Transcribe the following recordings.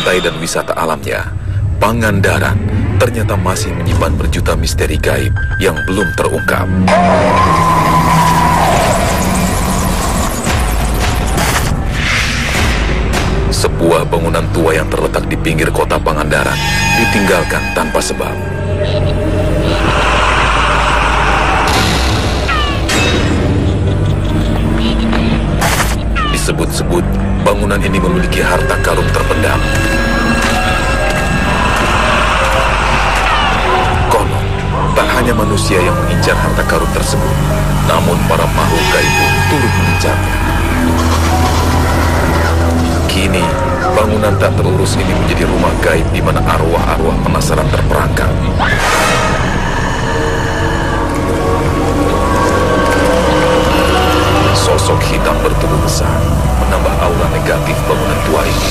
pantai dan wisata alamnya, Pangandaran ternyata masih menyimpan berjuta misteri gaib yang belum terungkap. Sebuah bangunan tua yang terletak di pinggir kota Pangandaran ditinggalkan tanpa sebab. Disebut-sebut, bangunan ini memiliki harta karun terpendam. Konon, tak hanya manusia yang mengincar harta karun tersebut, namun para makhluk gaib pun turut mengincarnya. Kini, bangunan tak terurus ini menjadi rumah gaib di mana arwah-arwah penasaran terperangkap. Sosok hitam bertubuh besar menambah aura negatif bangunan tua ini.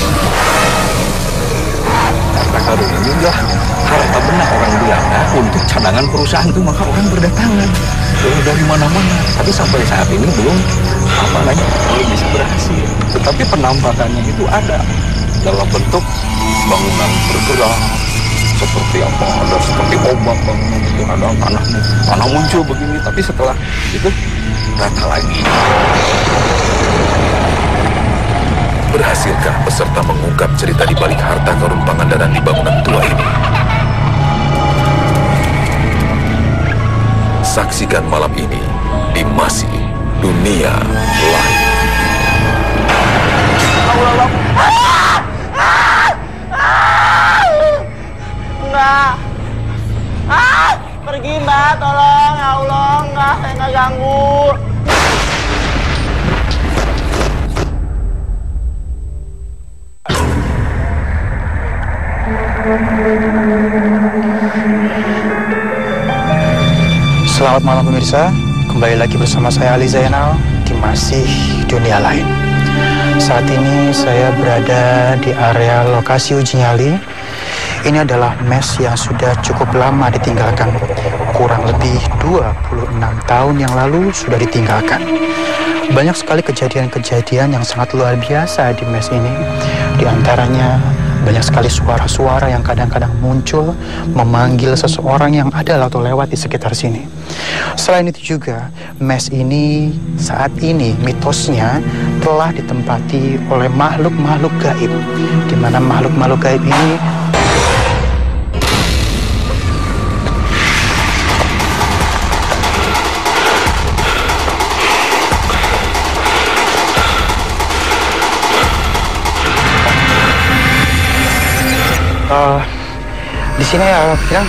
Harta karun ini adalah harta benar orang Belanda untuk cadangan perusahaan itu, maka orang berdatangan dari mana-mana. Tapi sampai saat ini belum bisa berhasil. Tetapi penampakannya itu ada dalam bentuk bangunan bergerak seperti apa, ada seperti ombak bangunan itu, ada tanah muncul begini. Tapi setelah itu rata lagi. Berhasilkah peserta mengungkap cerita di balik harta karun Pangandaran di bangunan tua ini? Saksikan malam ini di Masih Dunia Lain. Enggak. Pergi Mbak, tolong. Ya Allah, enggak, saya nggak ganggu. Selamat malam pemirsa, kembali lagi bersama saya Ali Zainal di Masih Dunia Lain. Saat ini saya berada di area lokasi uji nyali. Ini adalah mes yang sudah cukup lama ditinggalkan. Kurang lebih 26 tahun yang lalu sudah ditinggalkan. Banyak sekali kejadian-kejadian yang sangat luar biasa di mes ini. Di antaranya banyak sekali suara-suara yang kadang-kadang muncul memanggil seseorang yang ada atau lewat di sekitar sini. Selain itu juga, mes ini saat ini mitosnya telah ditempati oleh makhluk-makhluk gaib, di mana makhluk-makhluk gaib ini di sini bilang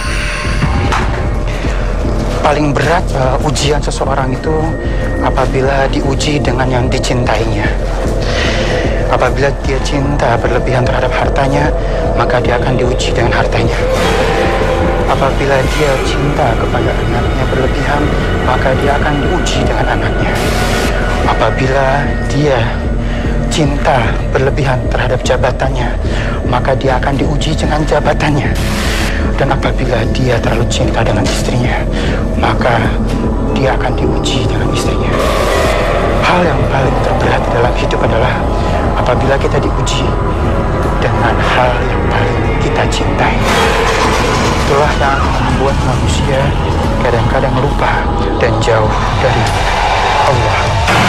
paling berat ujian seseorang itu apabila diuji dengan yang dicintainya. Apabila dia cinta berlebihan terhadap hartanya, maka dia akan diuji dengan hartanya. Apabila dia cinta kepada anaknya berlebihan, maka dia akan diuji dengan anaknya. Apabila dia cinta berlebihan terhadap jabatannya, maka dia akan diuji dengan jabatannya. Dan apabila dia terlalu cinta dengan istrinya, maka dia akan diuji dengan istrinya. Hal yang paling terberat dalam hidup adalah apabila kita diuji dengan hal yang paling kita cintai. Itulah yang membuat manusia kadang-kadang lupa dan jauh dari Allah.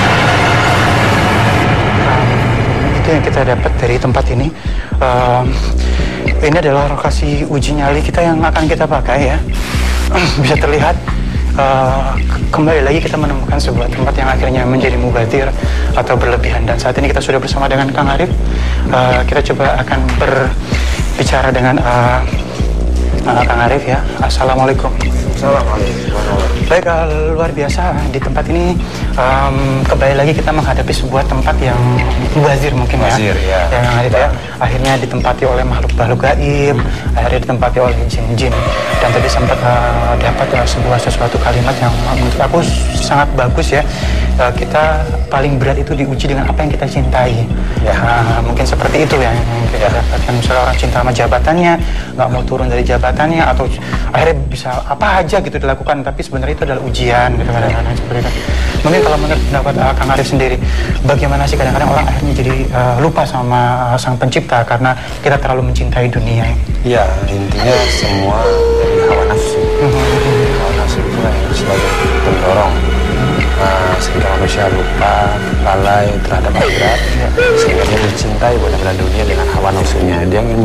Itu yang kita dapat dari tempat ini. Ini adalah lokasi uji nyali kita yang akan kita pakai ya. Bisa terlihat kembali lagi kita menemukan sebuah tempat yang akhirnya menjadi mubadir atau berlebihan. Dan saat ini kita sudah bersama dengan Kang Arif. Kita coba akan berbicara dengan Kang Arif ya. Assalamualaikum. Assalamualaikum. Baik, luar biasa di tempat ini. Kembali lagi kita menghadapi sebuah tempat yang mubazir mungkin ya. Yang Arif ya. Akhirnya ditempati oleh makhluk-makhluk gaib, akhirnya ditempati oleh jin-jin. Dan tadi sempat dapat sesuatu kalimat yang menurut aku sangat bagus ya. Kita paling berat itu diuji dengan apa yang kita cintai. Ya, mungkin seperti itu ya. Kita dapatkan misalnya orang cinta sama jabatannya, nggak mau turun dari jabatannya, atau akhirnya bisa apa aja gitu dilakukan, tapi tapi sebenarnya itu adalah ujian gitu kadang-kadang seperti itu. Mungkin kalau menurut pendapat Kang Arif sendiri, bagaimana sih kadang-kadang orang akhirnya jadi lupa sama Sang Pencipta karena kita terlalu mencintai dunia? Ya, intinya semua dari hawa nafsu. Hawa nafsu itu yang sebagai pendorong sehingga manusia lupa, lalai terhadap akhirat, sehingga dia mencintai benda-benda dunia dengan hawa nafsunya. Dia ingin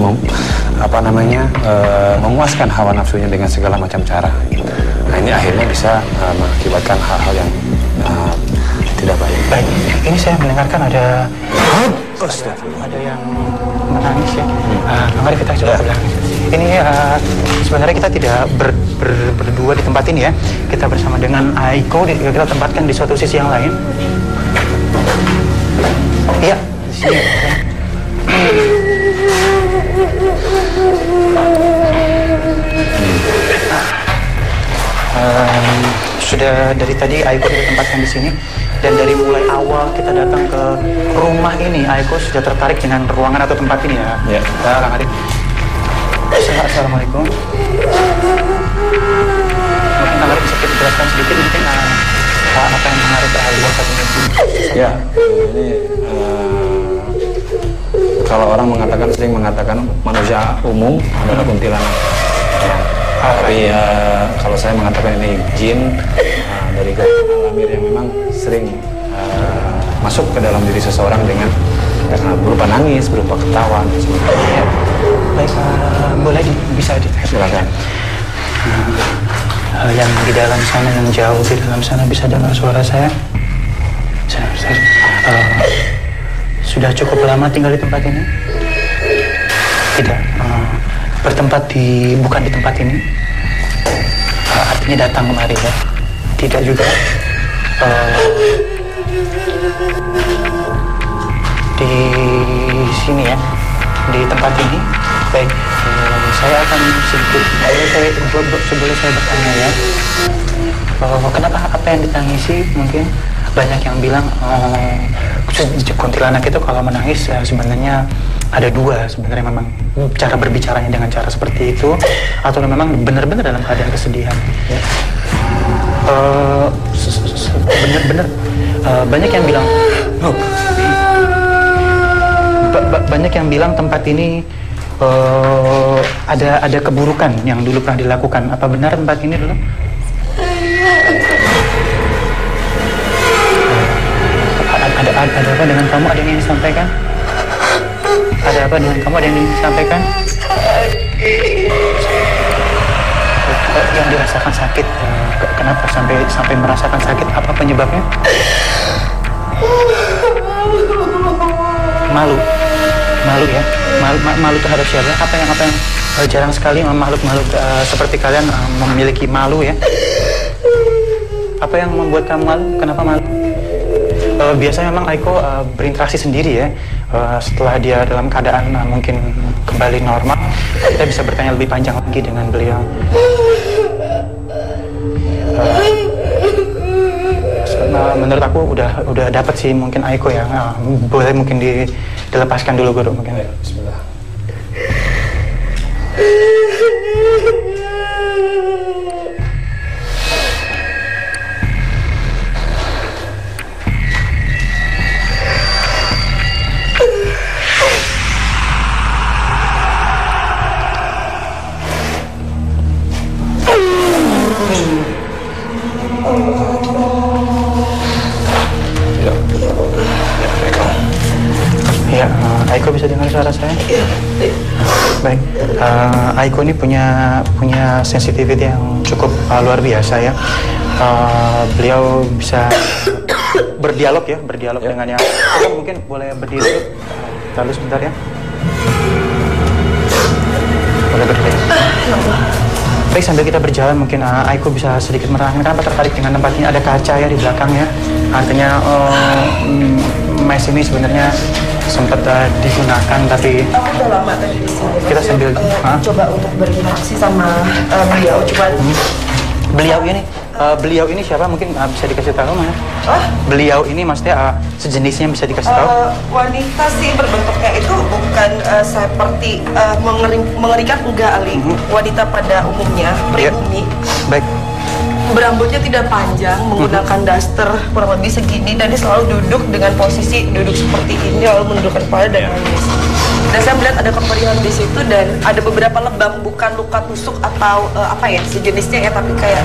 memuaskan hawa nafsunya dengan segala macam cara. Nah, ini akhirnya bisa mengakibatkan hal-hal yang tidak baik. Baik, ini saya mendengarkan ada yang menangis ya. Mari kita coba belakang. Ini sebenarnya kita tidak berdua di tempat ini ya. Kita bersama dengan Aiko, kita tempatkan di suatu sisi yang lain. Iya, di sini. Sudah dari tadi Aiko kita tempatkan di sini. Dan dari mulai awal kita datang ke rumah ini, Aiko sudah tertarik dengan ruangan atau tempat ini ya. Ya. Kang Arif. Assalamualaikum. Mungkin Kang Arif bisa kita jelaskan sedikit mungkin apa yang Kang Arif lihat saat ini. Ya, ini kalau orang sering mengatakan manusia umum adalah kuntilanak. Tapi kalau saya mengatakan ini jin dari alamir yang memang sering masuk ke dalam diri seseorang dengan berupa nangis, berupa ketawa, dan sebagainya. Baik, boleh bisa silakan. Yang di dalam sana, yang jauh di dalam sana bisa dengar suara saya. Sudah cukup lama tinggal di tempat ini? Tidak. Bukan di tempat ini. Artinya datang kemari ya? Tidak juga. Di sini ya, di tempat ini. Baik, saya akan sedikit, sebelum saya bertanya ya, kenapa apa yang ditangisi? Mungkin banyak yang bilang kuntilanak itu kalau menangis sebenarnya ada dua, sebenarnya memang cara berbicaranya dengan cara seperti itu, atau memang benar-benar dalam keadaan kesedihan. Ya. Benar-benar banyak yang bilang banyak yang bilang tempat ini ada keburukan yang dulu pernah dilakukan. Apa benar tempat ini dulu? Ada apa dengan kamu? Ada yang ingin disampaikan? Ada apa dengan kamu? Ada yang ingin disampaikan? Yang dirasakan sakit. Kenapa sampai merasakan sakit? Apa penyebabnya? Malu ya. Malu terhadap siapa? Apa yang jarang sekali makhluk-makhluk seperti kalian memiliki malu ya. Apa yang membuat kamu malu? Kenapa malu? Biasanya memang Aiko berinteraksi sendiri ya. Setelah dia dalam keadaan mungkin kembali normal, kita bisa bertanya lebih panjang lagi dengan beliau. Menurut aku udah dapat sih mungkin Aiko ya. Boleh mungkin dilepaskan dulu Guru mungkin. Bismillah. Ya, Aiko bisa dengar suara saya? Iya. Baik, Aiko ini punya sensitivity yang cukup luar biasa ya. Beliau bisa berdialog dengan yang mungkin boleh berdiri. Lalu sebentar ya. Boleh berdiri. Baik, sambil kita berjalan mungkin Aiko bisa sedikit menerangkan kenapa tertarik dengan tempat ini. Ada kaca ya di belakangnya. Artinya mes ini sebenarnya sempat digunakan, tapi aku udah lama tadi di sini. Kita sambil coba untuk berinteraksi sama beliau, coba. Beliau ini siapa? Mungkin bisa dikasih tahu mana? Beliau ini maksudnya sejenisnya bisa dikasih tahu? Wanita sih, berbentuknya itu bukan seperti mengerikan, enggak Ali. Wanita pada umumnya, pribumi. Baik. Berambutnya tidak panjang, menggunakan daster kurang lebih segini, dan dia selalu duduk dengan posisi duduk seperti ini, lalu menundukkan kepala dan nangis. Dan saya melihat ada kemeriahan di situ, dan ada beberapa lebam, bukan luka tusuk atau apa ya sejenisnya ya, tapi kayak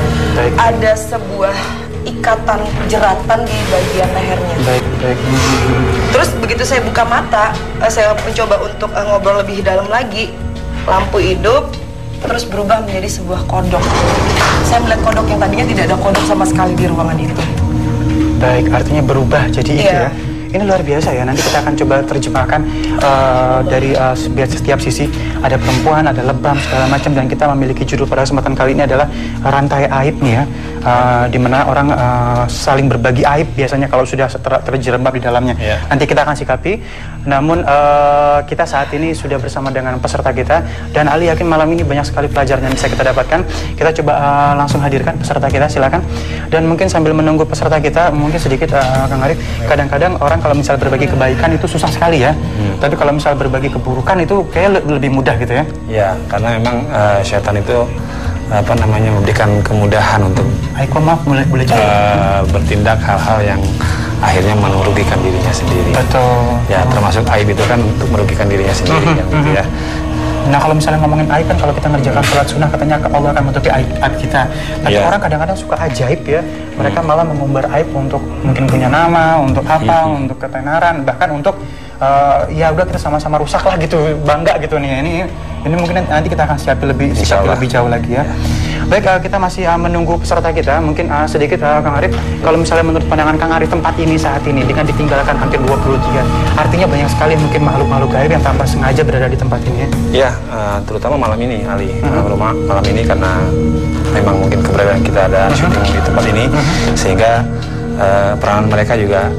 ada sebuah ikatan jeratan di bagian lehernya. Baik. Terus begitu saya buka mata, saya mencoba untuk ngobrol lebih dalam lagi. Lampu hidup, terus berubah menjadi sebuah kodok. Saya melihat kodok yang tadinya tidak ada kodok sama sekali di ruangan itu. Baik, artinya berubah jadi itu ya. Ini luar biasa ya, nanti kita akan coba terjemahkan dari setiap sisi. Ada perempuan, ada lebam, segala macam. Dan kita memiliki judul pada kesempatan kali ini adalah rantai aib nih ya, di mana orang saling berbagi aib biasanya kalau sudah terjerembab di dalamnya. Nanti kita akan sikapi. Namun kita saat ini sudah bersama dengan peserta kita, dan Ali yakin malam ini banyak sekali pelajaran yang bisa kita dapatkan. Kita coba langsung hadirkan peserta kita, silakan. Dan mungkin sambil menunggu peserta kita, mungkin sedikit Kang Arif, kadang-kadang orang kalau misal berbagi kebaikan itu susah sekali ya. Tapi kalau misal berbagi keburukan itu kayak lebih mudah gitu ya. Ya, karena memang setan itu memberikan kemudahan untuk maaf, boleh bertindak hal-hal yang akhirnya merugikan dirinya sendiri. Betul. Ya, termasuk aib itu kan untuk merugikan dirinya sendiri gitu ya. Nah, kalau misalnya ngomongin aib kan, kalau kita ngerjakan sholat sunnah katanya Allah akan menutupi aib kita. Tapi orang kadang-kadang suka ajaib ya. Mereka malah mengumbar aib untuk mungkin punya nama, untuk apa, untuk ketenaran, bahkan untuk ya udah kita sama-sama rusak lah gitu, bangga gitu nih. Ini mungkin nanti kita akan sikapi lebih jauh lagi ya. Baik, kita masih menunggu peserta kita. Mungkin sedikit Kang Arif, kalau misalnya menurut pandangan Kang Arif, tempat ini saat ini dengan ditinggalkan hampir 23, artinya banyak sekali mungkin makhluk-makhluk gaib yang tanpa sengaja berada di tempat ini ya? Iya, terutama malam ini Ali. Malam ini karena memang mungkin keberadaan kita ada syuting di tempat ini, sehingga peranan mereka juga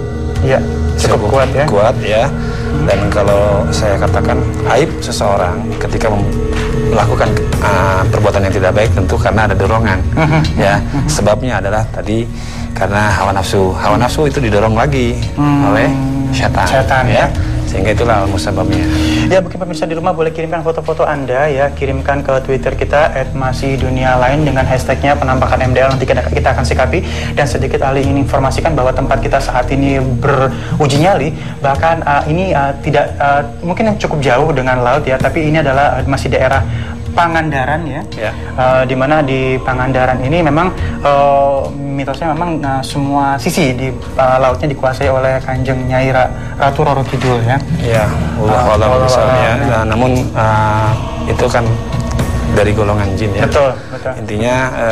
cukup kuat ya. Dan kalau saya katakan aib seseorang ketika melakukan perbuatan yang tidak baik, tentu karena ada dorongan ya. Sebabnya adalah tadi karena hawa nafsu itu didorong lagi oleh setan ya. Sehingga itulah musababnya. Ya, mungkin pemirsa di rumah boleh kirimkan foto-foto Anda ya, kirimkan ke Twitter kita @masihdunia_lain dengan hashtagnya penampakan MDL. Nanti kita akan sikapi. Dan sedikit Ali ingin informasikan bahwa tempat kita saat ini beruji nyali, bahkan ini tidak mungkin yang cukup jauh dengan laut ya, tapi ini adalah masih daerah Pangandaran ya. Di mana di Pangandaran ini memang mitosnya memang semua sisi di lautnya dikuasai oleh Kanjeng Nyai Ratu Roro Kidul ya. Iya, Allah misalnya. Namun itu kan dari golongan jin ya. Betul. Intinya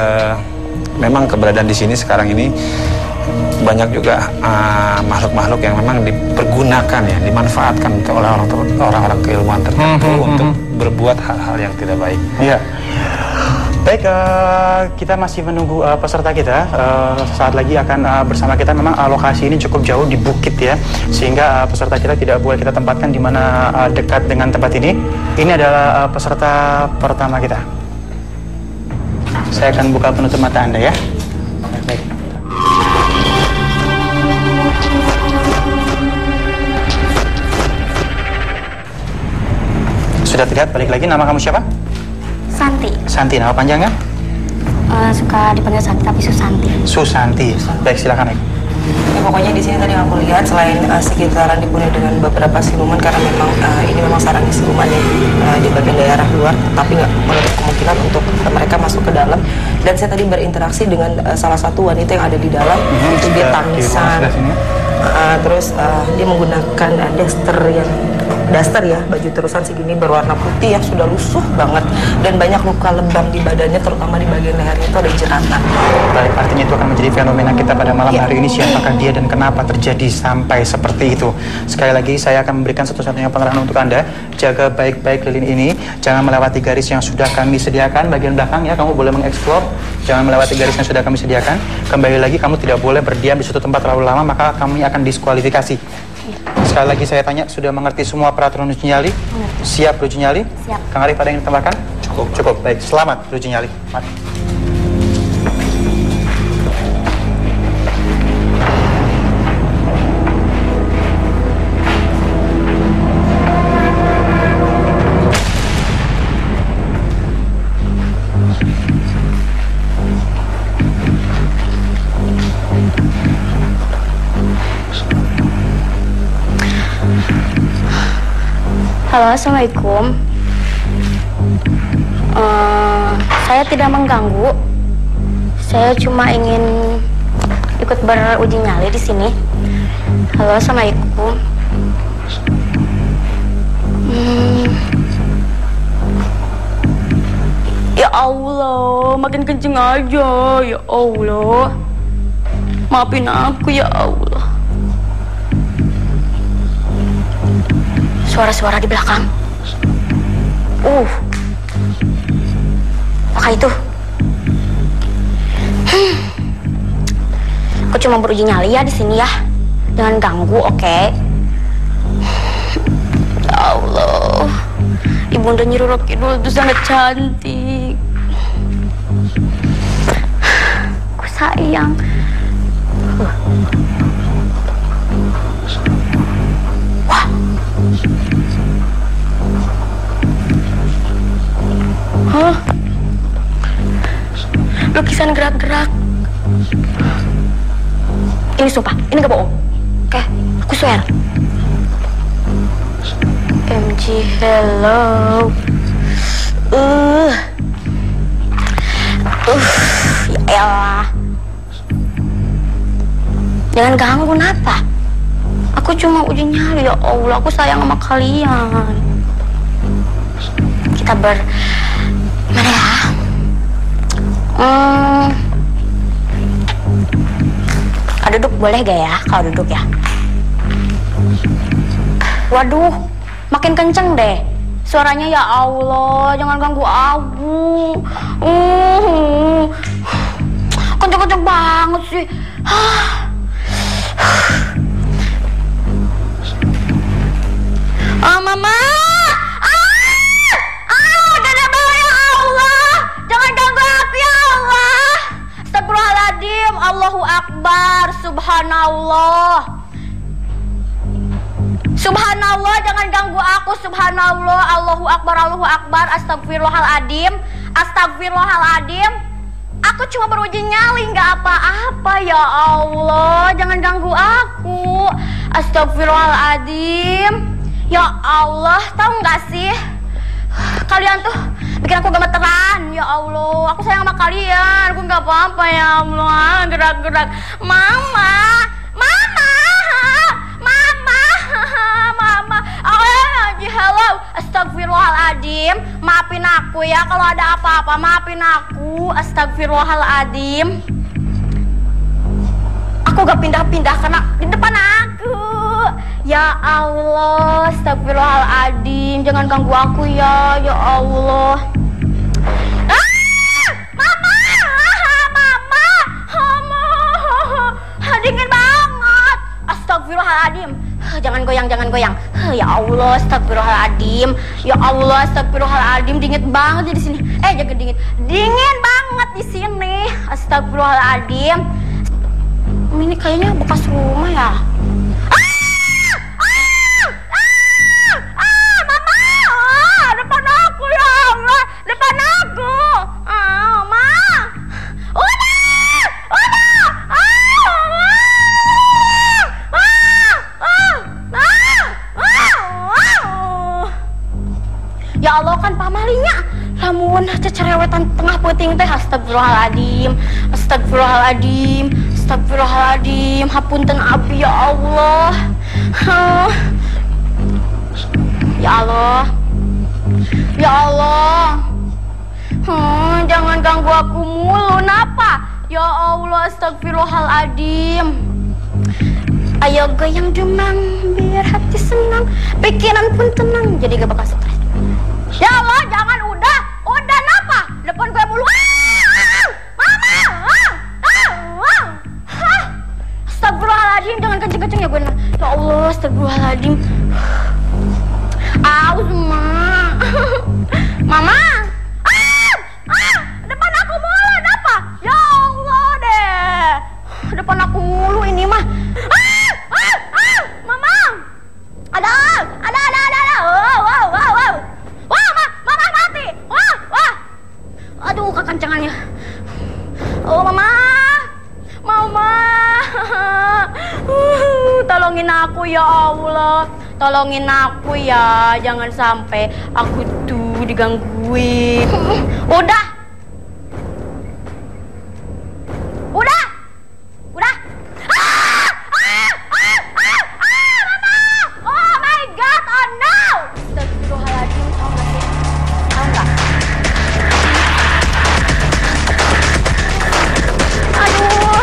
memang keberadaan di sini sekarang ini banyak juga makhluk-makhluk yang memang dipergunakan ya, dimanfaatkan oleh orang-orang keilmuan tertentu untuk berbuat hal-hal yang tidak baik. Iya. Baik, kita masih menunggu peserta kita. Saat lagi akan bersama kita. Memang lokasi ini cukup jauh di bukit ya, sehingga peserta kita tidak boleh kita tempatkan di mana dekat dengan tempat ini. Ini adalah peserta pertama kita. Saya akan buka penutup mata Anda ya. Baik. Sudah terlihat, balik lagi. Nama kamu siapa? Santi. Santi, nama panjangnya? Suka dipanggil Santi, tapi Susanti. Susanti. Baik, silakan. Ya, pokoknya di sini tadi aku lihat selain sekitaran dipenuhi dengan beberapa siluman, karena memang ini memang sarangnya siluman ya, di bagian daerah luar, tapi nggak menutup kemungkinan untuk mereka masuk ke dalam. Dan saya tadi berinteraksi dengan salah satu wanita yang ada di dalam, itu dia tangisan. Terus dia menggunakan daster ya, baju terusan segini berwarna putih yang sudah lusuh banget, dan banyak luka lebam di badannya, terutama di bagian lehernya itu ada jeratan. Baik, artinya itu akan menjadi fenomena kita pada malam hari ini. Siapakah dia dan kenapa terjadi sampai seperti itu? Sekali lagi saya akan memberikan satu-satunya pengarahan untuk Anda. Jaga baik-baik lilin ini, jangan melewati garis yang sudah kami sediakan bagian belakang ya. Kamu boleh mengeksplor, jangan melewati garis yang sudah kami sediakan. Kembali lagi, kamu tidak boleh berdiam di suatu tempat terlalu lama, maka kami akan diskualifikasi. Sekali lagi saya tanya, sudah mengerti semua peraturan uji nyali? Siap uji nyali? Siap. Kang Arif, ada yang ditambahkan? Cukup. Baik, selamat uji nyali. Mari. Halo, assalamualaikum. Saya tidak mengganggu. Saya cuma ingin ikut beruji nyali di sini. Halo, assalamualaikum. Ya Allah, makin kenceng aja. Ya Allah, maafin aku ya Allah. Suara-suara di belakang. Apa itu? Aku cuma beruji nyali ya di sini ya. Jangan ganggu, oke? Ya Allah, Ibunda Nyi Roro Kidul itu sangat cantik. Aku sayang. Wah. Hah? Lukisan gerak-gerak. Ini sumpah, ini gak bohong. Oke, aku swear. MG, hello. Ya elah. Jangan ganggu, kenapa? Aku cuma uji nyali, ya Allah. Aku sayang sama kalian. Kita mana ya? Duduk boleh gak ya? Kalau duduk ya. Waduh, makin kenceng deh suaranya, ya Allah. Jangan ganggu aku. Kenceng-kenceng banget sih. Mama. Udah bawa ya Allah. Jangan ganggu aku ya Allah. Astagfirullahaladzim. Allahu Akbar. Subhanallah. Subhanallah, jangan ganggu aku. Subhanallah. Allahu Akbar. Allahu Akbar. Astagfirullahaladzim. Astagfirullahaladzim. Aku cuma beruji nyali, nggak apa-apa ya Allah. Jangan ganggu aku. Astagfirullahaladzim. Ya Allah, tahu nggak sih? Kalian tuh bikin aku gemeteran. Ya Allah, aku sayang sama kalian. Aku nggak apa-apa ya Allah. Gerak-gerak. Mama. Hello. Astagfirullahaladzim. Maafin aku ya kalau ada apa-apa. Maafin aku. Astagfirullahaladzim. Aku gak pindah-pindah karena di depan aku. Ya Allah. Astagfirullahaladzim. Jangan ganggu aku ya. Ya Allah. Mama. Dingin banget. Astagfirullahaladzim. Jangan goyang, jangan goyang. Ya Allah, astagfirullahaladzim. Ya Allah, astagfirullahaladzim. Dingin banget di sini. Jangan dingin. Dingin banget di sini. Astagfirullahaladzim. Ini kayaknya bekas rumah ya. Mama. Depan aku ya Allah. Depan aku. Ma. Udah. Ya Allah, kan pamalinya lamun cecerewetan tengah peuting teh. Astagfirullahaladzim. Astagfirullahaladzim. Astagfirullahaladzim. Hapunten abi ya Allah. Ya Allah. Ya Allah. Jangan ganggu aku mulu. Napa? Ya Allah, astagfirullahaladzim. Ayo goyang demang biar hati senang, pikiran pun tenang, jadi gak bakal stres. Ya Allah, jangan, udah napa? Depan gue mulu. Mama. Astagfirullahaladzim, jangan kenceng-kenceng ya gue. Ya Allah, astagfirullahaladzim. Aus, Mama. Depan aku mulu, napa? Ya Allah deh. Depan aku mulu ini mah. Mama. Ada. Wah, Mama mati. Wah. Aduh, kekencangannya. Oh, Mama. Tolongin aku ya Allah. tolongin aku ya, jangan sampai aku tuh digangguin. Udah. Oh my god, oh no. Astagfirullahaladzim, tau gak sih? Tau gak? Aduh.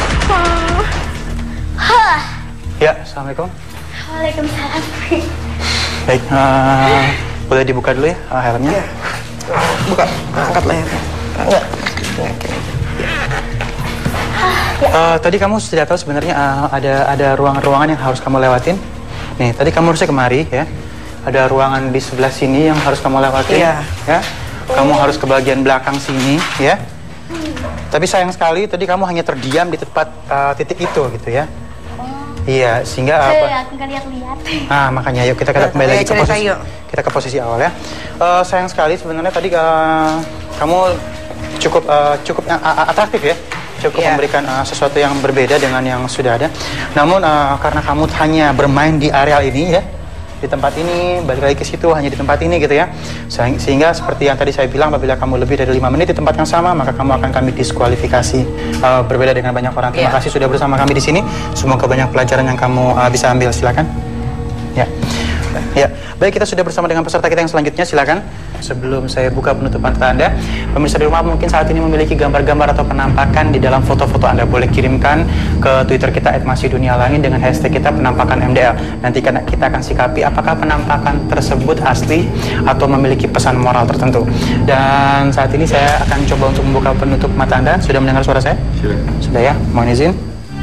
Ya, assalamualaikum. Waalaikumsalam. Baik, boleh dibuka dulu ya helmnya? Ya. Buka, angkat lehernya. Enggak. Tadi kamu sudah tahu sebenarnya ada ruangan-ruangan yang harus kamu lewatin. Nih, tadi kamu harusnya kemari ya. Ada ruangan di sebelah sini yang harus kamu lewatin. Iya. Ya. Kamu harus ke bagian belakang sini ya. Tapi sayang sekali tadi kamu hanya terdiam di tempat titik itu gitu ya. Iya, sehingga apa? Aku nggak lihat-lihat. Nah, makanya yuk kita kembali lagi ke posisi. Kita ke posisi awal ya. Sayang sekali sebenarnya tadi kamu cukup atraktif ya. Cukup memberikan sesuatu yang berbeda dengan yang sudah ada. Namun karena kamu hanya bermain di areal ini ya, di tempat ini, balik lagi ke situ hanya di tempat ini gitu ya. Sehingga seperti yang tadi saya bilang, apabila kamu lebih dari 5 menit di tempat yang sama, maka kamu akan kami diskualifikasi. Berbeda dengan banyak orang. Terima kasih sudah bersama kami di sini. Semoga banyak pelajaran yang kamu bisa ambil. Silakan. Ya. Ya, baik, kita sudah bersama dengan peserta kita yang selanjutnya. Silakan. Sebelum saya buka penutupan Anda, pemirsa di rumah mungkin saat ini memiliki gambar-gambar atau penampakan di dalam foto-foto Anda. Boleh kirimkan ke Twitter kita @masih_dunia_langit dengan hashtag kita penampakan MDL. Nanti kita akan sikapi apakah penampakan tersebut asli atau memiliki pesan moral tertentu. Dan saat ini saya akan coba untuk membuka penutup mata Anda. Sudah mendengar suara saya? Sudah ya, mohon izin.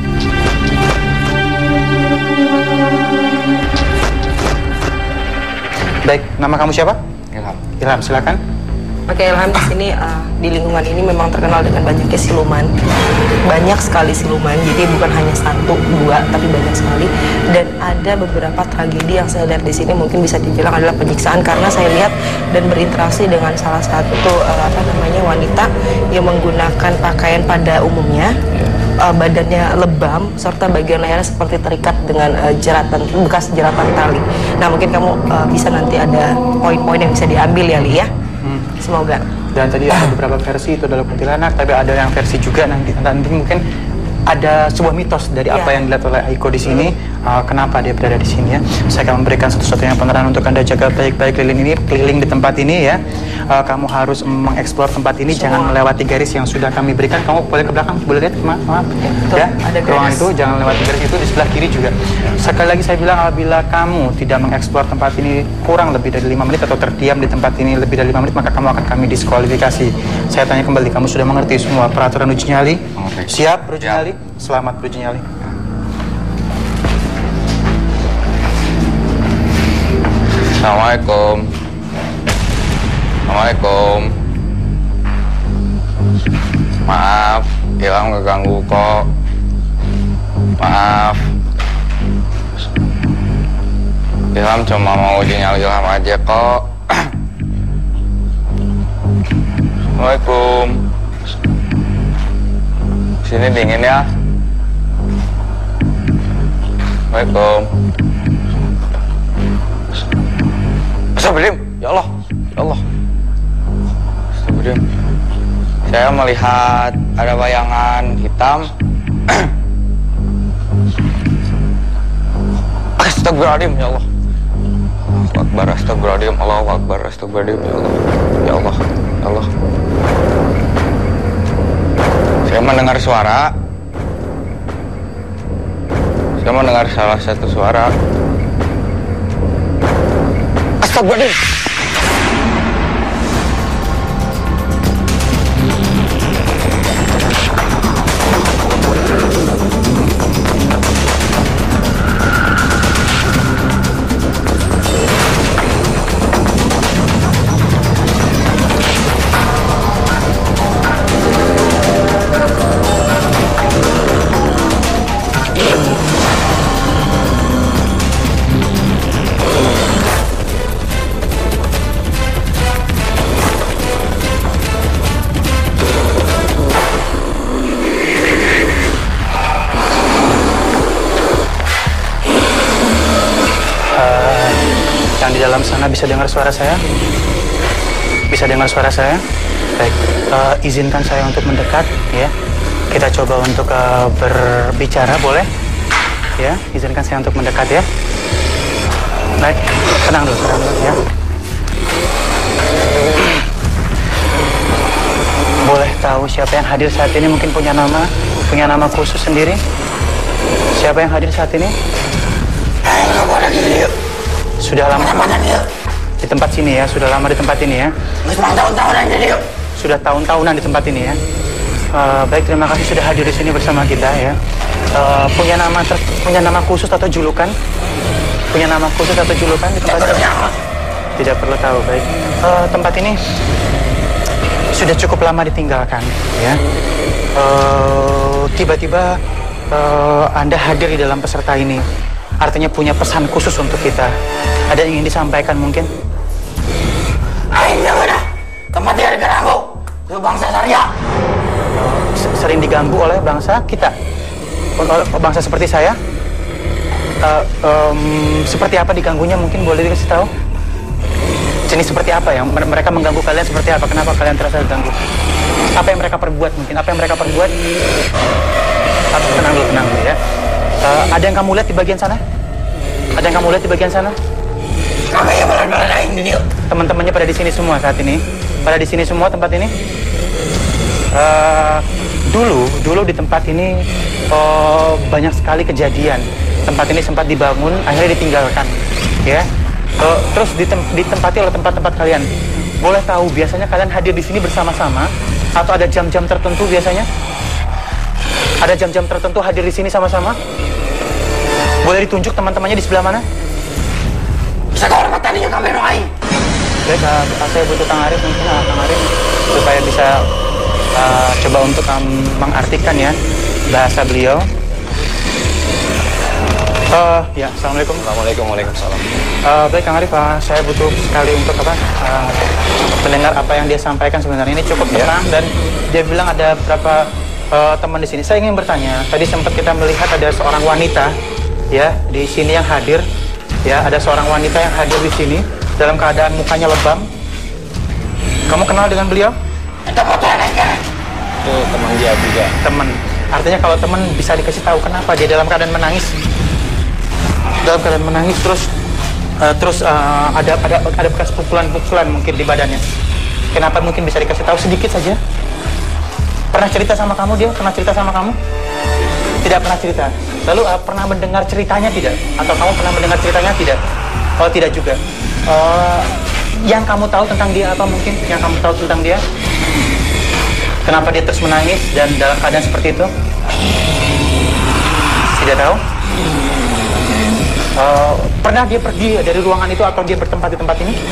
Baik, nama kamu siapa? Ilham, silakan. Oke, Ilham di sini di lingkungan ini memang terkenal dengan banyaknya siluman. Banyak sekali siluman. Jadi bukan hanya 1, 2, tapi banyak sekali. Dan ada beberapa tragedi yang saya lihat di sini mungkin bisa dibilang adalah penyiksaan karena saya lihat dan berinteraksi dengan salah satu wanita yang menggunakan pakaian pada umumnya. Badannya lebam serta bagian lehernya seperti terikat dengan bekas jeratan tali. Nah, mungkin kamu bisa nanti ada poin-poin yang bisa diambil ya, Li ya. Semoga. Dan tadi ada beberapa versi itu adalah kuntilanak, tapi ada yang versi juga nanti mungkin ada sebuah mitos dari apa yang dilihat oleh Aiko di sini. Kenapa dia berada di sini ya? Saya akan memberikan satu-satunya penerangan untuk Anda jaga baik-baik keliling di tempat ini ya. Kamu harus mengeksplor tempat ini, jangan melewati garis yang sudah kami berikan. Kamu boleh ke belakang, boleh lihat, maaf ya. Ada ruangan itu, jangan lewati garis itu, di sebelah kiri juga. Sekali lagi saya bilang, apabila kamu tidak mengeksplor tempat ini kurang lebih dari 5 menit atau terdiam di tempat ini lebih dari 5 menit, maka kamu akan kami diskualifikasi. Saya tanya kembali, kamu sudah mengerti semua peraturan uji nyali? Siap beruji nyali? Selamat beruji nyali. Assalamualaikum. Assalamualaikum. Maaf, Ilham ngeganggu kok. Maaf. Ilham cuma mau uji nyali Ilham aja kok. Assalamualaikum. Sini dingin ya. Assalamualaikum. Astagfirullahaladzim, ya Allah, ya Allah. Astagfirullahaladzim. Saya melihat ada bayangan hitam. Astagfirullahaladzim, ya Allah. Allahu Akbar, astagfirullahaladzim, Allahu Akbar, astagfirullahaladzim, ya Allah. Ya Allah, ya Allah. Saya mendengar suara. Saya mendengar salah satu suara. Astagfirullahaladzim. dalam sana bisa dengar suara saya? Bisa dengar suara saya? Baik, izinkan saya untuk mendekat, ya. Kita coba untuk berbicara, boleh? Ya, izinkan saya untuk mendekat, ya. Baik, tenang dulu, ya. Boleh tahu siapa yang hadir saat ini? Mungkin punya nama khusus sendiri? Siapa yang hadir saat ini? Sudah lama di tempat sini ya? Sudah lama di tempat ini ya? Sudah tahun-tahunan di tempat ini ya? Baik, terima kasih sudah hadir di sini bersama kita ya. Punya nama khusus atau julukan? Punya nama khusus atau julukan di tempat ini? Tidak perlu tahu, baik. Tempat ini sudah cukup lama ditinggalkan ya. Tiba-tiba Anda hadir di dalam peserta ini, artinya punya pesan khusus untuk kita. Ada yang ingin disampaikan mungkin? Tempat dia diganggu itu bangsa Syariah. Sering diganggu oleh bangsa kita? Bangsa seperti saya? Seperti apa diganggunya, mungkin boleh dikasih tahu? Jenis seperti apa yang mereka mengganggu kalian, seperti apa? Kenapa kalian terasa diganggu? Apa yang mereka perbuat mungkin? Apa yang mereka perbuat? Tenang dulu ya. Ada yang kamu lihat di bagian sana? Ada yang kamu lihat di bagian sana? Teman-temannya pada di sini semua saat ini? Pada di sini semua tempat ini? Dulu di tempat ini banyak sekali kejadian. Tempat ini sempat dibangun, akhirnya ditinggalkan, ya. Terus ditempati oleh tempat-tempat kalian. Boleh tahu biasanya kalian hadir di sini bersama-sama atau ada jam-jam tertentu biasanya? Ada jam-jam tertentu hadir di sini sama-sama? Boleh ditunjuk teman-temannya di sebelah mana? Bisa kehormatannya kami doain. Baik, saya butuh Kang Arif mungkin, Kang Arif, supaya bisa coba untuk mengartikan ya bahasa beliau. Ya, assalamualaikum. Waalaikumsalam. Baik Kang Arif, saya butuh sekali untuk mendengar apa yang dia sampaikan sebenarnya. Ini cukup tenang dan dia bilang ada beberapa teman di sini. Saya ingin bertanya, tadi sempat kita melihat ada seorang wanita ya di sini yang hadir. Ya, ada seorang wanita yang hadir di sini dalam keadaan mukanya lebam. Kamu kenal dengan beliau? Itu foto anaknya. Itu teman dia juga. Teman. Artinya kalau teman bisa dikasih tahu kenapa dia dalam keadaan menangis. Dalam keadaan menangis terus ada bekas pukulan-pukulan mungkin di badannya. Kenapa mungkin bisa dikasih tahu sedikit saja? Pernah cerita sama kamu dia? Pernah cerita sama kamu? Tidak pernah cerita. Lalu pernah mendengar ceritanya tidak? Atau kamu pernah mendengar ceritanya tidak? Oh, tidak juga. Yang kamu tahu tentang dia apa mungkin? Yang kamu tahu tentang dia? Kenapa dia terus menangis dan dalam keadaan seperti itu? Tidak tahu? Pernah dia pergi dari ruangan itu atau dia bertempat di tempat ini?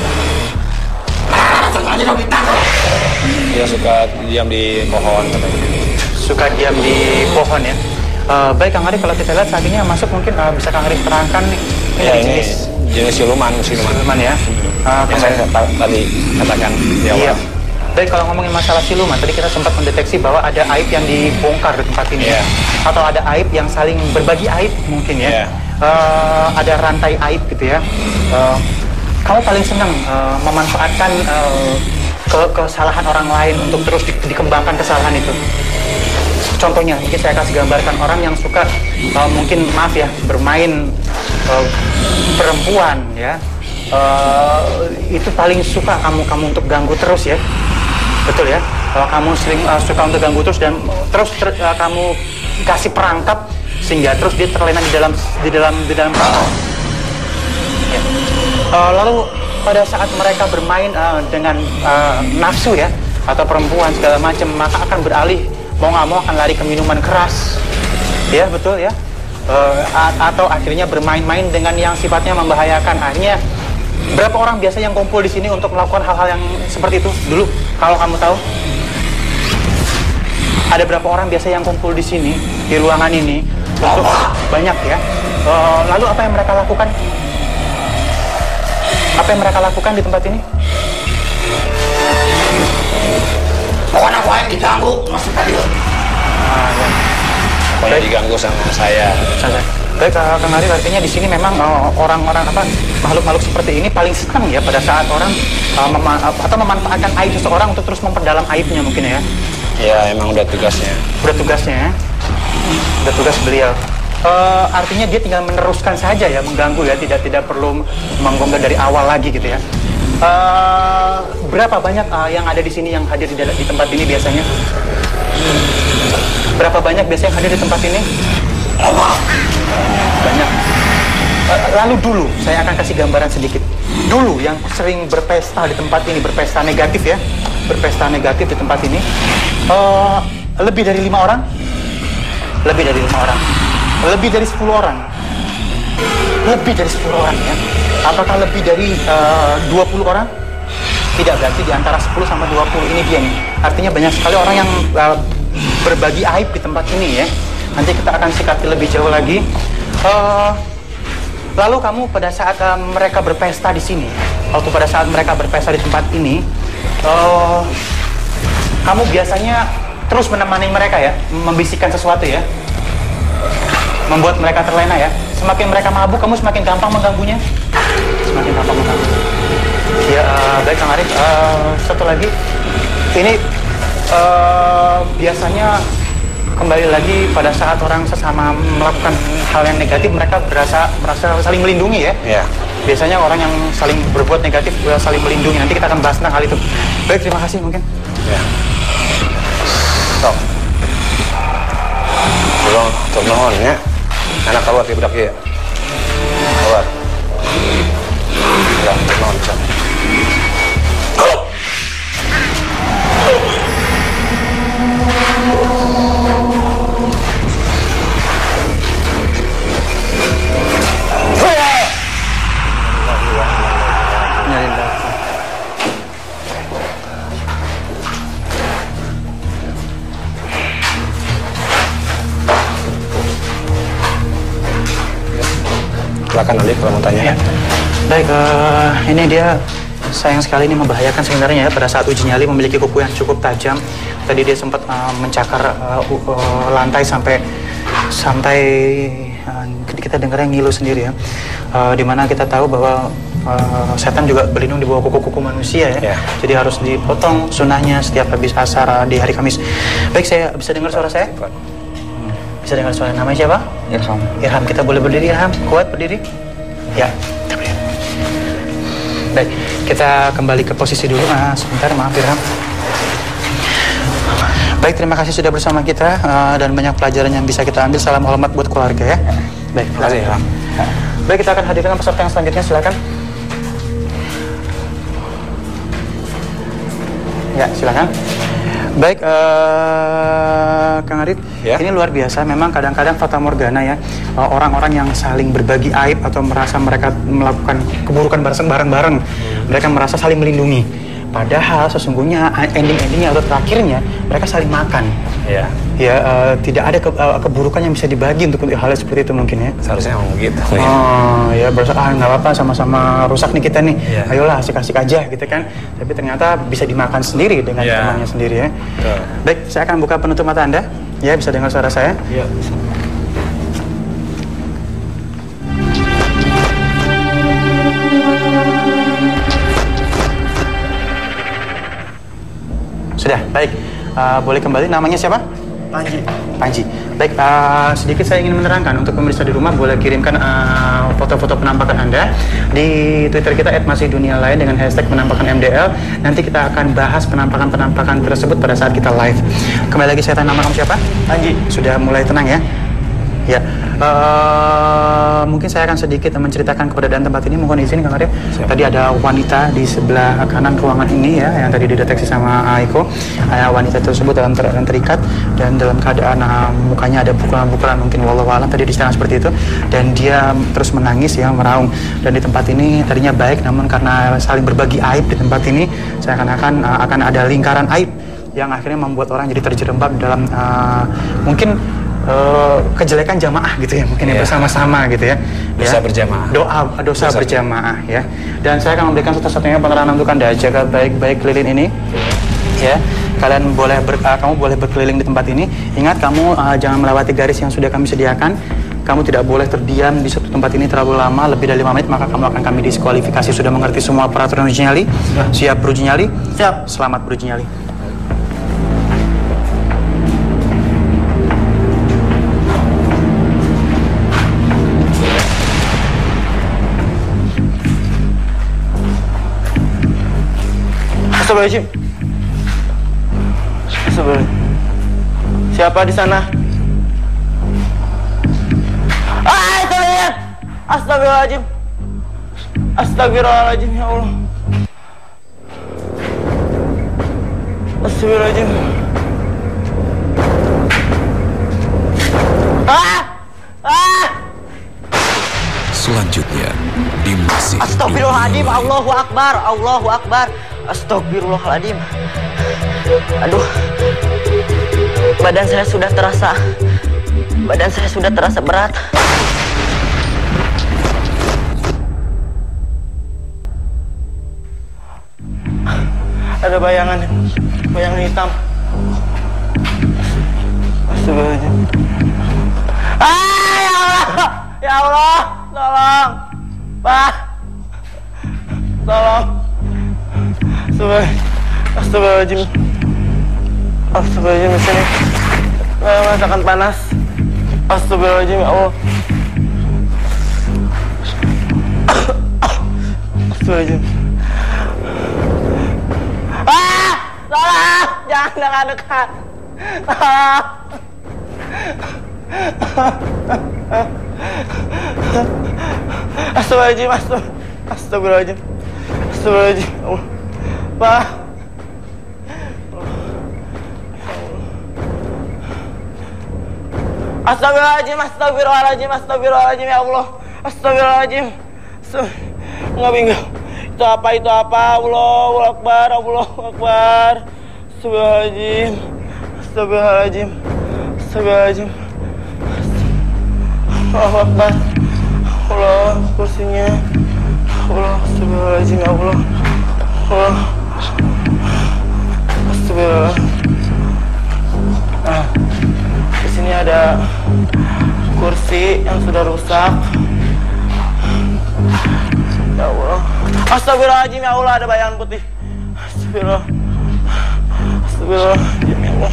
Dia suka diam di pohon katanya. Suka diam di pohon ya. Baik Kang Arif, kalau kita lihat saat ini yang masuk mungkin bisa Kang Arif terangkan nih. Ya, ini jenis siluman ya. Yang saya tadi katakan di awal. Iya. Baik, kalau ngomongin masalah siluman, tadi kita sempat mendeteksi bahwa ada aib yang dibongkar di tempat ini, atau ada aib yang saling berbagi aib mungkin ya. Ada rantai aib gitu ya. Kamu paling senang memanfaatkan kesalahan orang lain untuk terus dikembangkan kesalahan itu. Contohnya, mungkin saya kasih gambarkan orang yang suka mungkin maaf ya bermain perempuan ya. Itu paling suka kamu untuk ganggu terus ya. Betul ya. Kalau kamu sering suka untuk ganggu terus dan terus kamu kasih perangkap sehingga terus dia terlena di dalam perangkap. Ya. Lalu pada saat mereka bermain dengan nafsu ya atau perempuan segala macam, maka akan beralih mau nggak mau akan lari ke minuman keras. Ya, betul ya. Atau akhirnya bermain-main dengan yang sifatnya membahayakan. Akhirnya berapa orang biasa yang kumpul di sini untuk melakukan hal-hal yang seperti itu dulu? Kalau kamu tahu, ada berapa orang biasa yang kumpul di sini di ruangan ini? Untuk banyak ya. Lalu apa yang mereka lakukan? Apa yang mereka lakukan di tempat ini? Pokoknya aku yang diganggu masuk tadi. Pokoknya diganggu sama saya. Baik, Kang Arif, artinya di sini memang orang-orang makhluk-makhluk seperti ini paling senang ya pada saat orang memanfaatkan aib seseorang untuk terus memperdalam aibnya mungkin ya. Ya, emang udah tugasnya. Udah tugasnya ya. Udah tugas beliau. Artinya dia tinggal meneruskan saja ya, mengganggu ya, tidak perlu menggonggar dari awal lagi gitu ya. Berapa banyak yang ada di sini yang hadir di tempat ini biasanya? Berapa banyak biasanya yang hadir di tempat ini? Banyak. Lalu dulu, saya akan kasih gambaran sedikit. Dulu yang sering berpesta di tempat ini, berpesta negatif ya, berpesta negatif di tempat ini, lebih dari 5 orang? Lebih dari 5 orang. Lebih dari 10 orang? Lebih dari 10 orang ya. Apakah lebih dari 20 orang? Tidak, berarti di antara 10 sama 20 ini dia nih. Artinya banyak sekali orang yang berbagi aib di tempat ini ya. Nanti kita akan sikapi lebih jauh lagi. Lalu kamu pada saat mereka berpesta di sini, waktu pada saat mereka berpesta di tempat ini, kamu biasanya terus menemani mereka ya, membisikkan sesuatu ya, membuat mereka terlena ya. Semakin mereka mabuk, kamu semakin gampang mengganggunya. Semakin gampang mengganggu. Ya, baik Kang Arif. Satu lagi, ini biasanya kembali lagi pada saat orang sesama melakukan hal yang negatif, mereka merasa saling melindungi ya. Iya. Biasanya orang yang saling berbuat negatif saling melindungi. Nanti kita akan bahas tentang hal itu. Baik, terima kasih mungkin. Ya. Stop. Belum, tolong ya. Anak keluar di budak ya. Keluar. Ya, tolong bisa. Silakan Ali kalau mau tanya. Ya. Baik, ini dia sayang sekali ini membahayakan sebenarnya ya. Pada saat uji nyali memiliki kuku yang cukup tajam. Tadi dia sempat mencakar lantai sampai kita dengarnya ngilu sendiri ya. Dimana kita tahu bahwa setan juga berlindung di bawah kuku-kuku manusia ya. Jadi harus dipotong sunahnya setiap habis asar di hari Kamis. Baik, saya bisa dengar suara saya? Bisa dengar suara. Namanya siapa? Irham. Irham, kita boleh berdiri Irham? Kuat berdiri? Ya, kita berdiri. Baik, kita kembali ke posisi dulu. Sebentar, maaf Irham. Baik, terima kasih sudah bersama kita dan banyak pelajaran yang bisa kita ambil. Salam hormat buat keluarga ya. Baik, terima kasih Irham. Baik, kita akan hadirkan peserta yang selanjutnya, silakan. Ya, silakan. Baik, Kang Arif, ya? Ini luar biasa. Memang kadang-kadang fata morgana ya, orang-orang yang saling berbagi aib atau merasa mereka melakukan keburukan bareng-bareng, mereka merasa saling melindungi. Padahal sesungguhnya ending-endingnya atau terakhirnya mereka saling makan. Ya. Ya, tidak ada keburukan yang bisa dibagi untuk hal seperti itu mungkin ya. Seharusnya ngomong gitu. Oh ya, berasa nggak apa-apa, sama-sama rusak nih kita nih. Ya. Ayolah asik-asik aja gitu kan. Tapi ternyata bisa dimakan sendiri dengan temannya sendiri ya. Baik, saya akan buka penutup mata Anda. Ya, bisa dengar suara saya? Iya. Sudah, baik. Boleh kembali. Namanya siapa? Panji. Panji. Baik, sedikit saya ingin menerangkan untuk pemirsa di rumah, boleh kirimkan foto-foto penampakan Anda di Twitter kita @masih_dunia_lain dengan hashtag penampakan MDL. Nanti kita akan bahas penampakan-penampakan tersebut pada saat kita live. Kembali lagi, saya tanya, nama kamu siapa? Panji. Sudah mulai tenang ya? Ya, mungkin saya akan sedikit menceritakan keberadaan tempat ini. Mohon izin Kang Arif. Tadi ada wanita di sebelah kanan ruangan ini ya, yang tadi dideteksi sama Aiko. Wanita tersebut dalam terikat dan dalam keadaan mukanya ada pukulan-pukulan, mungkin wallahualam tadi diserang seperti itu. Dan dia terus menangis ya, meraung. Dan di tempat ini tadinya baik, namun karena saling berbagi aib di tempat ini, seakan-akan akan ada lingkaran aib yang akhirnya membuat orang jadi terjerembab dalam mungkin kejelekan jamaah gitu ya, mungkin bersama-sama gitu ya. Dosa berjamaah. Dosa berjamaah ya. Dan saya akan memberikan satu-satunya penerangan untuk Anda. Jaga baik-baik lilin ini. Ya. Kalian boleh kamu boleh berkeliling di tempat ini. Ingat, kamu jangan melewati garis yang sudah kami sediakan. kamu tidak boleh terdiam di satu tempat ini terlalu lama, lebih dari 5 menit, maka kamu akan kami diskualifikasi. Sudah mengerti semua peraturan uji nyali? Siap beruji nyali? Siap. Selamat beruji nyali. Astagfirullahaladzim. Astagfirullahaladzim. Siapa di sana? Kalian! Astagfirullahaladzim. Astagfirullahaladzim, ya Allah. Astagfirullahaladzim. Selanjutnya, di Masih Astagfirullahaladzim, Allahu Akbar, Allahu Akbar. Astagfirullahaladzim. Aduh, badan saya sudah terasa berat. Ada bayangan hitam. Astagfirullahaladzim. Ya Allah, ya Allah, tolong, Pak, tolong. Astagfirullahaladzim. Astagfirullahaladzim, di sini saya merasakan panas. Astagfirullahaladzim, ya Allah. Astagfirullahaladzim. Tolong, jangan dekat-dekat. Tolong. Astagfirullahaladzim, astagfirullahaladzim. Astagfirullahaladzim, ya Allah. Pak. Astagfirullahaladzim, astagfirullahaladzim, astagfirullahaladzim, ya Allah. Astagfirullahaladzim. Enggak bingung. Itu apa? Allahu Akbar, Allahu Akbar. Astagfirullahaladzim. Astagfirullahaladzim. Astagfirullahaladzim. Allahu Akbar. Allah, kursinya. Allah, astagfirullahaladzim, ya Allah. Allah. Astagfirullah. Nah, di sini ada kursi yang sudah rusak. Ya Allah. Astagfirullahaladzim, ya Allah, ada bayangan putih. Astagfirullah. Astagfirullahaladzim, ya Allah.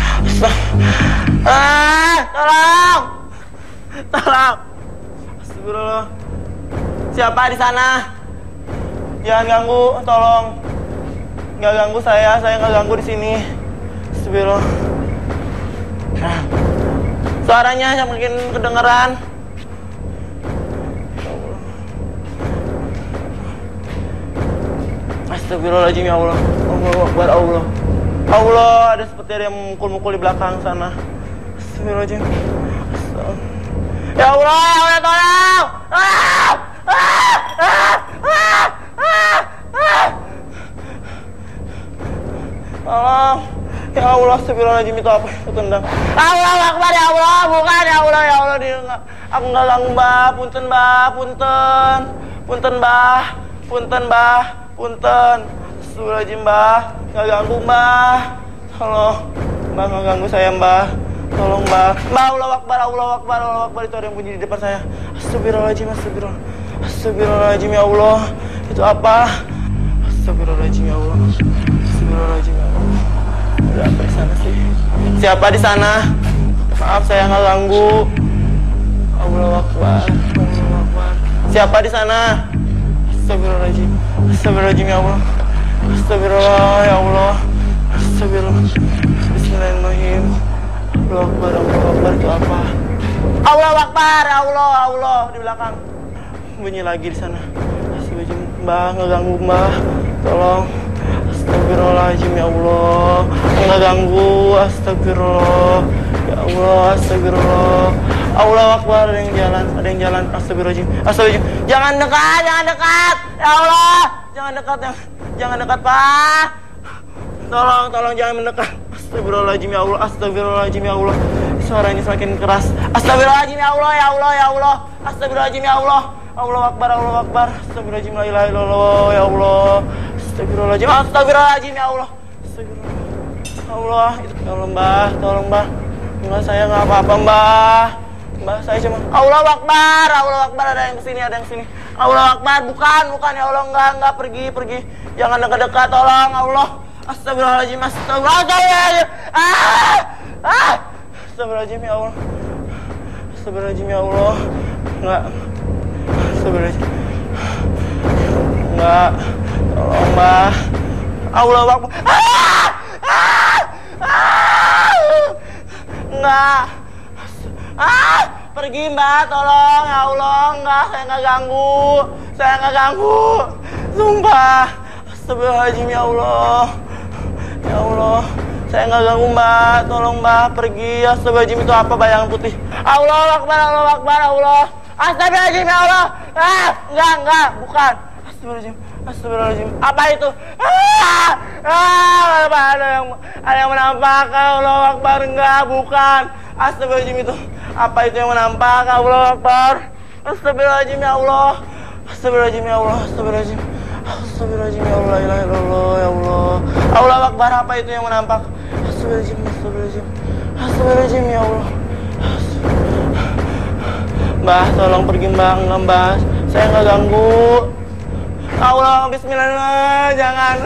Tolong. Tolong. Astagfirullah. Siapa di sana? Jangan ganggu, tolong. Nggak ganggu saya nggak ganggu di sini. Astagfirullah. Nah, suaranya makin kedengeran. Astagfirullahaladzim, ya Allah. Allahu Akbar, Allah. Allah, ada seperti ada yang memukul-mukul di belakang sana. Astagfirullahaladzim. Ya Allah, ya Allah, tolong. Tolong. Ya Allah, astagfirullahaladzim, itu apa? Itu tendang. Allahu Akbar, ya Allah, bukan, ya Allah, ya Allah. Aku nggak ganggu, Mbah. Punten, Mbah, punten. Punten, Mbah. Punten, Mbah. Punten. Astagfirullahaladzim, Mbah. Nggak ganggu, Mbah. Tolong. Mbah, nggak ganggu saya, Mbah. Tolong, Mbah. Mbah, Allahu Akbar, Allahu Akbar, Allahu Akbar. Itu ada yang bunyi di depan saya. Astagfirullahaladzim, astagfirullah. Astagfirullahaladzim, ya Allah. Itu apa? Astagfirullahaladzim, ya Allah. Astagfirullahaladzim, ya Allah. Ada apa di sana sih? Siapa di sana? Maaf, saya nggak ganggu. Allahu Akbar, Allahu Akbar. Siapa di sana? Astagfirullahaladzim. Astagfirullahaladzim, ya Allah. Astagfirullah, ya Allah. Astagfirullah. Bismillahirrahmanirrahim. Allahu Akbar, Allahu Akbar, itu apa? Allahu Akbar, Allah, Allah di belakang. Bunyi lagi di sana. Astagfirullahaladzim, Mbah, nggak ganggu, Mbah. Tolong. Astagfirullahaladzim, ya Allah. Nggak ganggu. Astagfirullah. Ya Allah, astagfirullah. Allahu Akbar, ada yang jalan. Astagfirullahaladzim. Astagfirullahaladzim. Jangan dekat. Ya Allah, jangan dekat, Pak. Tolong jangan mendekat. Astagfirullahaladzim, ya Allah. Astagfirullahaladzim, ya Allah. Suaranya semakin keras. Astagfirullahaladzim, ya Allah, ya Allah, ya Allah. Astagfirullahaladzim, ya Allah. Allahu Akbar, Allahu Akbar. Astagfirullahaladzim, la ilaha illallah, ya Allah. Astagfirullahaladzim, astagfirullahaladzim, ya Allah. Astagfirullah. Allah, ya Allah, Mbah, tolong, Mbah. Enggak, saya nggak apa-apa, Mbah. Mbah, saya cuma Allahu Akbar, ada yang kesini, Allahu Akbar, bukan, ya Allah, enggak, pergi. Jangan dekat-dekat, tolong, Allah. Astagfirullahaladzim, astagfirullahaladzim. Astagfirullahaladzim, ya Allah. Astagfirullahaladzim, ya Allah. Enggak. Astagfirullahaladzim. Enggak. Tolong, Mbah. Allahu Akbar. Enggak. Pergi, Mbak, tolong, ya Allah. Enggak, saya nggak ganggu. Sumpah. Astagfirullahaladzim, ya Allah. Ya Allah, saya nggak ganggu, Mbak. Tolong, Mbak, pergi. Astagfirullahaladzim, itu apa bayangan putih? Allahu Akbar, Allah. Astagfirullahaladzim, ya Allah. Enggak, bukan. Astagfirullahaladzim. Apa itu? Ada yang menampak. Allahu Akbar, enggak, bukan. Astagfirullahaladzim, itu. Apa itu yang menampak? Allahu Akbar. Astagfirullahaladzim, ya Allah. Astagfirullahaladzim, ya Allah. Astagfirullahaladzim, ya Allah. La ilaha illallah, ya Allah. Allahu Akbar, apa itu yang menampak? Astagfirullahaladzim, ya Allah. Mbah, tolong pergi, Mbah. Enggak, Mbah. Saya nggak ganggu. Allah, bismillah, jangan.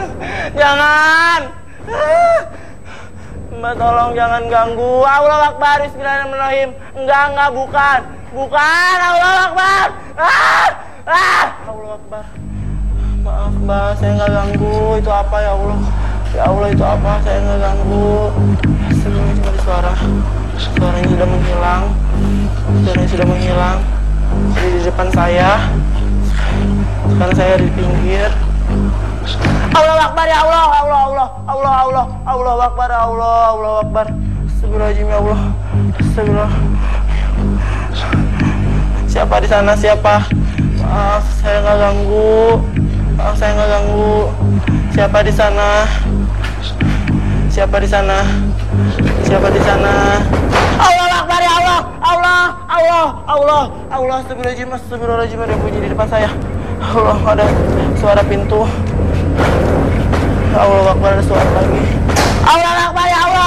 Mbak, tolong jangan ganggu. Allahu Akbar, bismillahirrahmanirrahim. Enggak, bukan. Allahu Akbar. Allahu Akbar. Maaf, Mbak, saya nggak ganggu. Itu apa, ya Allah? Ya Allah, itu apa? Saya nggak ganggu. Sebelumnya cuma suaranya sudah menghilang. Jadi di depan saya. Sekarang saya di pinggir. Allahu Akbar, ya Allah. Allahu Akbar, Allahu Akbar. Astagfirullahaladzim, ya Allah. Astagfirullah. Siapa di sana? Siapa? Maaf, saya nggak ganggu. Siapa di sana? Allahu Akbar, ya Allah. Allah. Astagfirullahaladzim, ada yang bunyi di depan saya. Allah, ada suara pintu. Allahu Akbar, ada suara lagi. Allahu Akbar, ya Allah.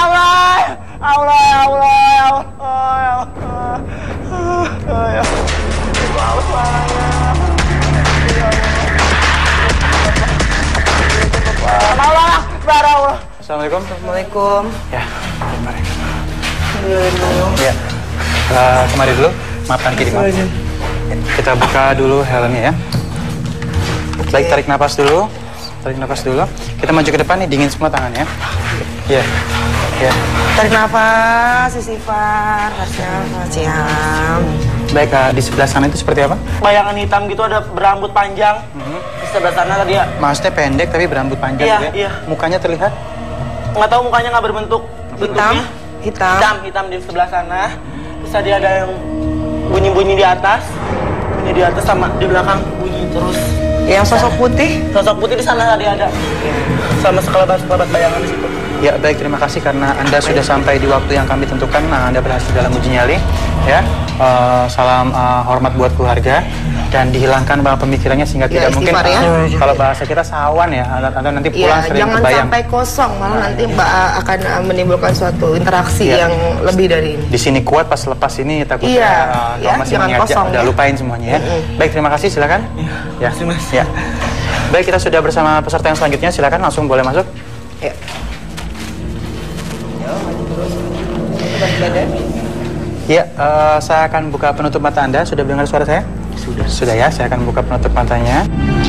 Assalamualaikum. Ya, kemari. Ya, kemari dulu. Maafkan kiri, maaf. Kita buka dulu helmnya ya. Baik, tarik napas dulu. Kita maju ke depan nih, dingin semua tangannya. Ya. Tarik nafas, sisifar, siap. Baik, di sebelah sana itu seperti apa? Bayangan hitam gitu, ada berambut panjang. Di sebelah sana tadi ya. Maksudnya pendek tapi berambut panjang gitu ya? Iya. Mukanya terlihat? Nggak tahu, mukanya nggak berbentuk. Hitam di sebelah sana. Bisa dia ada yang bunyi-bunyi di atas sama di belakang bunyi terus. Yang sosok putih di sana tadi ada. Sama sekelebat bayangan di situ. Ya, baik, terima kasih karena Anda sudah sampai di waktu yang kami tentukan. Nah, Anda berhasil dalam uji nyali. Ya, salam hormat buat keluarga dan dihilangkan pemikirannya sehingga tidak mungkin ya. Kalau bahasa kita sawan ya, atau nanti pulang sering jangan kebayang. Sampai kosong, malah nanti Mbak akan menimbulkan suatu interaksi yang lebih dari ini. Di sini kuat, pas lepas ini takutnya masih mengingat, udah lupain semuanya ya. Baik, terima kasih, silakan. Ya, ya. Baik, kita sudah bersama peserta yang selanjutnya, silakan langsung boleh masuk. Ya. Ya, saya akan buka penutup mata Anda. Sudah mendengar suara saya? Sudah ya, saya akan buka penutup matanya.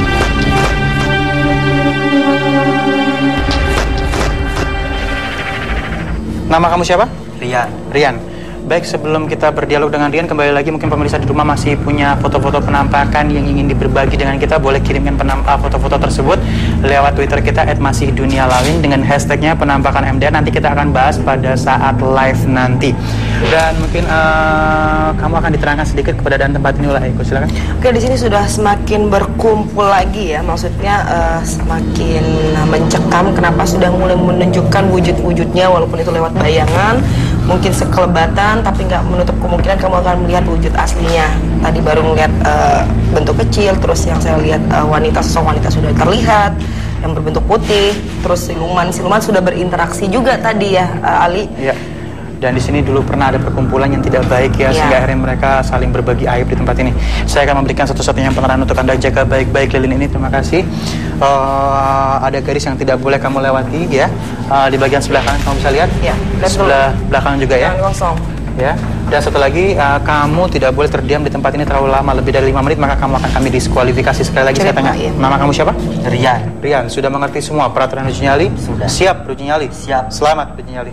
Nama kamu siapa? Rian. Baik, sebelum kita berdialog dengan Rian, kembali lagi mungkin pemirsa di rumah masih punya foto-foto penampakan yang ingin berbagi dengan kita. Boleh kirimkan foto-foto tersebut lewat Twitter kita @masih_dunia_lawin dengan hashtagnya penampakan MDR. Nanti kita akan bahas pada saat live nanti. Dan mungkin kamu akan diterangkan sedikit keberadaan tempat ini oleh Eko, silakan. Oke, di sini sudah semakin berkumpul lagi ya, maksudnya semakin mencekam. Kenapa sudah mulai menunjukkan wujud-wujudnya walaupun itu lewat bayangan, mungkin sekelebatan, tapi nggak menutup kemungkinan kamu akan melihat wujud aslinya. Tadi baru melihat bentuk kecil, terus yang saya lihat sosok wanita sudah terlihat yang berbentuk putih, terus siluman sudah berinteraksi juga tadi ya, Ali. Iya. Dan di sini dulu pernah ada perkumpulan yang tidak baik ya, sehingga akhirnya mereka saling berbagi aib di tempat ini. Saya akan memberikan satu-satunya penerangan untuk Anda, jaga baik-baik lilin ini. Terima kasih. Ada garis yang tidak boleh kamu lewati ya. Di bagian sebelah kanan kamu bisa lihat. Ya, sebelah belakang juga ya. Kosong. Ya. Dan satu lagi, kamu tidak boleh terdiam di tempat ini terlalu lama, lebih dari 5 menit, maka kamu akan kami diskualifikasi. Sekali lagi saya tanya, nama kamu siapa? Rian. Rian, sudah mengerti semua peraturan uji nyali? Sudah. Siap uji nyali? Siap. Selamat uji nyali.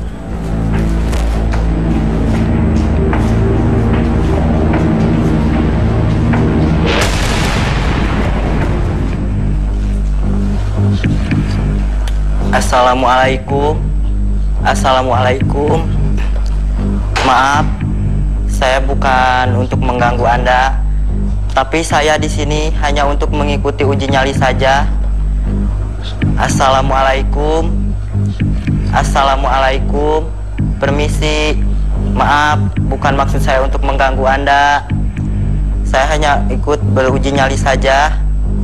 Assalamualaikum. Assalamualaikum. Maaf, saya bukan untuk mengganggu Anda, tapi saya di sini hanya untuk mengikuti uji nyali saja. Assalamualaikum. Assalamualaikum. Permisi. Maaf, bukan maksud saya untuk mengganggu Anda. Saya hanya ikut beruji nyali saja.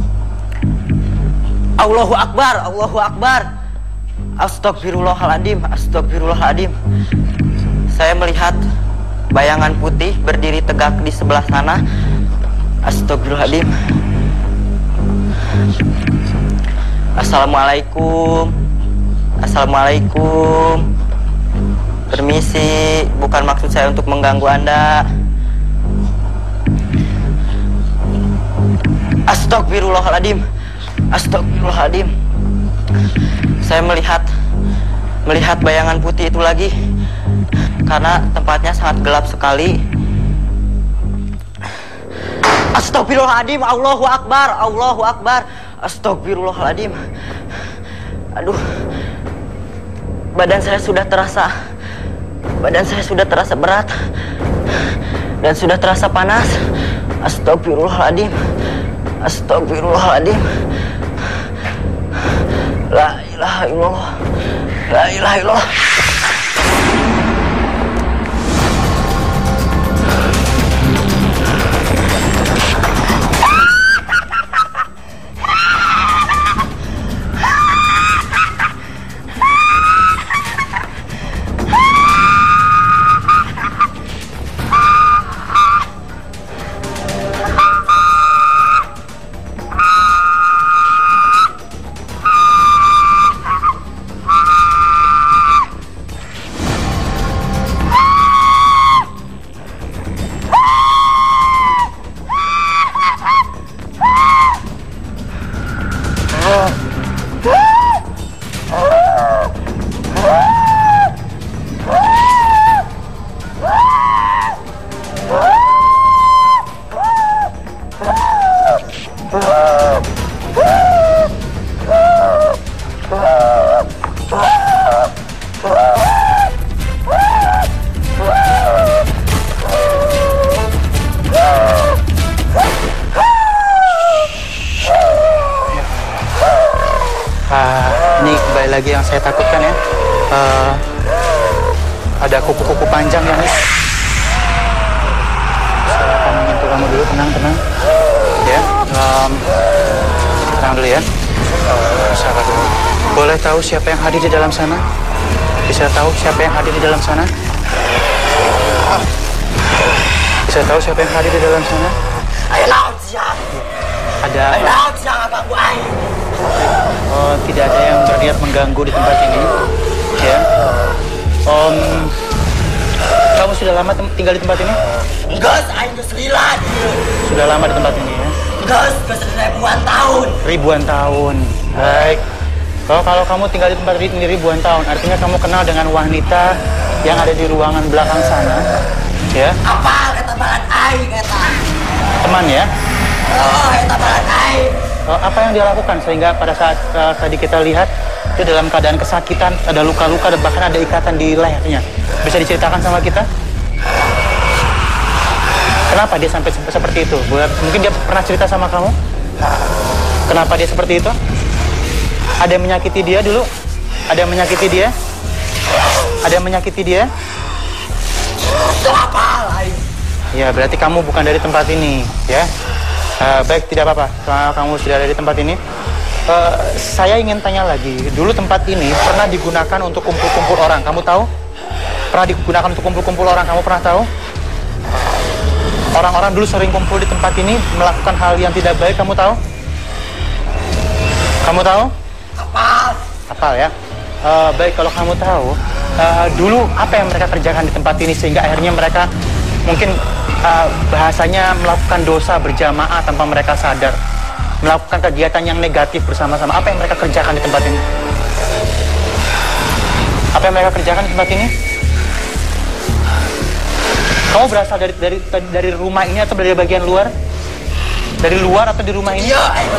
Allahu Akbar, Allahu Akbar. Astagfirullahaladzim, astagfirullahaladzim. Saya melihat bayangan putih berdiri tegak di sebelah sana. Astagfirullahaladzim. Assalamualaikum. Assalamualaikum. Permisi, bukan maksud saya untuk mengganggu Anda. Astagfirullahaladzim. Astagfirullahaladzim. Saya melihat bayangan putih itu lagi, karena tempatnya sangat gelap sekali. Astagfirullahaladzim. Allahu Akbar, Allahu Akbar. Astagfirullahaladzim. Aduh, badan saya sudah terasa berat dan sudah terasa panas. Astagfirullahaladzim. Astagfirullahaladzim. La ilaha illallah. La ilaha illallah. Ini kembali lagi yang saya takutkan ya. Ada kuku-kuku panjang yang ini. Saya akan menyentuh kamu dulu, tenang. Ya, tenang dulu ya. Sabar dulu. Boleh tahu siapa yang hadir di dalam sana? Bisa tahu siapa yang hadir di dalam sana? Bisa tahu siapa yang hadir di dalam sana? Ada apa? Oh, tidak ada yang berniat mengganggu di tempat ini. Ya. Kamu sudah lama tinggal di tempat ini? Enggak, saya udah selilat. Sudah lama di tempat ini ya? Enggak, sudah ribuan tahun. Ribuan tahun. Baik. Kalau kamu tinggal di tempat ini ribuan tahun, artinya kamu kenal dengan wanita yang ada di ruangan belakang sana. Ya. Apa? Kata balat air, kata. Teman ya? Oh, kata balat air. Apa yang dia lakukan sehingga pada saat tadi kita lihat itu dalam keadaan kesakitan, ada luka-luka dan bahkan ada ikatan di lehernya. Bisa diceritakan sama kita? Kenapa dia sampai seperti itu? Mungkin dia pernah cerita sama kamu? Kenapa dia seperti itu? Ada yang menyakiti dia dulu? Ada yang menyakiti dia? Ada yang menyakiti dia? Apa lain? Ya, berarti kamu bukan dari tempat ini, ya. Baik, tidak apa-apa. Kamu sudah ada di tempat ini. Saya ingin tanya lagi. Dulu tempat ini pernah digunakan untuk kumpul-kumpul orang. Kamu tahu? pernah digunakan untuk kumpul-kumpul orang. Kamu pernah tahu? Orang-orang dulu sering kumpul di tempat ini melakukan hal yang tidak baik. Kamu tahu? Kamu tahu? Hafal ya. Baik, kalau kamu tahu, dulu apa yang mereka kerjakan di tempat ini sehingga akhirnya mereka mungkin bahasanya melakukan dosa berjamaah tanpa mereka sadar, melakukan kegiatan yang negatif bersama-sama. Apa yang mereka kerjakan di tempat ini? Apa yang mereka kerjakan di tempat ini? Kamu berasal dari rumah ini atau dari bagian luar? Dari luar atau di rumah ini?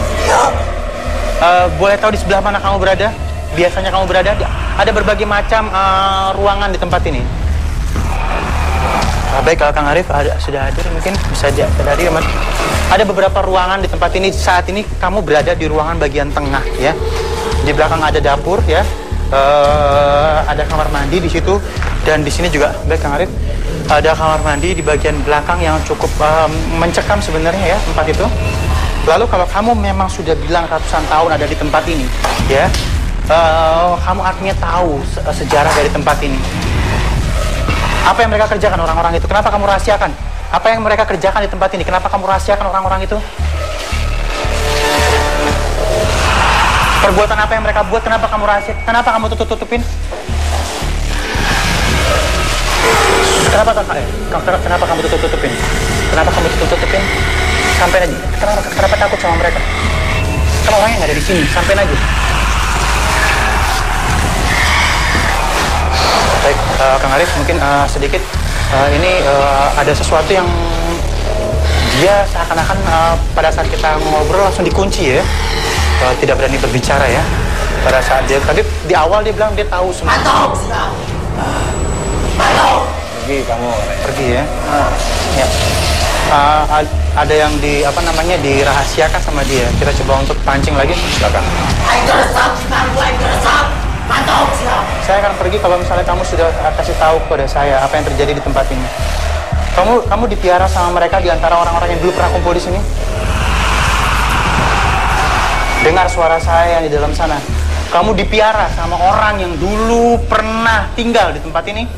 Boleh tahu di sebelah mana kamu berada? Biasanya kamu berada? Ada berbagai macam ruangan di tempat ini. Baik, kalau Kang Arif sudah hadir, mungkin bisa hadir. Ada beberapa ruangan di tempat ini. Saat ini kamu berada di ruangan bagian tengah, ya. Di belakang ada dapur, ya. Ada kamar mandi di situ, dan di sini juga, baik Kang Arif, ada kamar mandi di bagian belakang yang cukup mencekam sebenarnya, ya, tempat itu. Lalu kalau kamu memang sudah bilang ratusan tahun ada di tempat ini, ya, kamu artinya tahu sejarah dari tempat ini. Apa yang mereka kerjakan orang-orang itu? Kenapa kamu rahasiakan? Apa yang mereka kerjakan di tempat ini? Kenapa kamu rahasiakan orang-orang itu? Perbuatan apa yang mereka buat? Kenapa kamu rahasiakan? Kenapa kamu tutup-tutupin? Kenapa kamu tutup-tutupin? Kenapa kamu tutup-tutupin? Sampai aja. Kenapa takut sama mereka? Kan orangnya nggak ada di sini. Sampai aja. Baik, Kang Arif, mungkin sedikit ini ada sesuatu yang dia seakan-akan pada saat kita ngobrol langsung dikunci, ya. Tidak berani berbicara, ya. Pada saat dia tadi di awal dia bilang dia tahu semua. Pergi kamu. Pergi, ya. Ya. Ada yang dirahasiakan sama dia. Kita coba untuk pancing lagi. Silakan. Saya akan pergi kalau misalnya kamu sudah kasih tahu kepada saya apa yang terjadi di tempat ini. Kamu dipiara sama mereka di antara orang-orang yang dulu pernah kumpul di sini. Dengar suara saya di dalam sana. Kamu dipiara sama orang yang dulu pernah tinggal di tempat ini.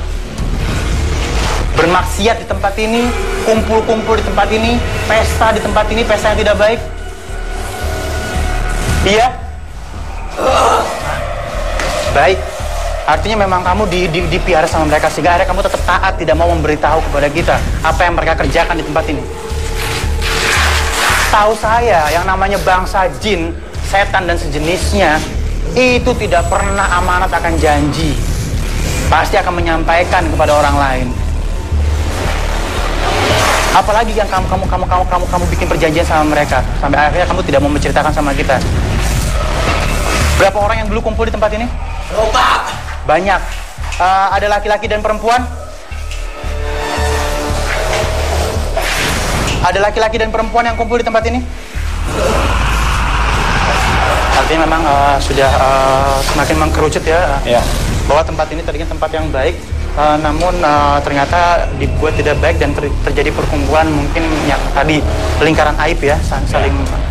Bermaksiat di tempat ini, kumpul-kumpul di tempat ini, pesta di tempat ini, pesta yang tidak baik. Iya? Baik, artinya memang kamu dipiara sama mereka sehingga akhirnya kamu tetap taat, tidak mau memberitahu kepada kita apa yang mereka kerjakan di tempat ini. Tahu saya, yang namanya bangsa jin, setan dan sejenisnya itu tidak pernah amanat akan janji, pasti akan menyampaikan kepada orang lain. Apalagi yang kamu bikin perjanjian sama mereka sampai akhirnya kamu tidak mau menceritakan sama kita. Berapa orang yang dulu kumpul di tempat ini? Banyak. Ada laki-laki dan perempuan? Ada laki-laki dan perempuan yang kumpul di tempat ini? Artinya memang sudah semakin mengkerucut, ya. Ya. Bahwa tempat ini tadinya tempat yang baik, namun ternyata dibuat tidak baik dan terjadi perkumpulan mungkin yang tadi lingkaran aib, ya, saling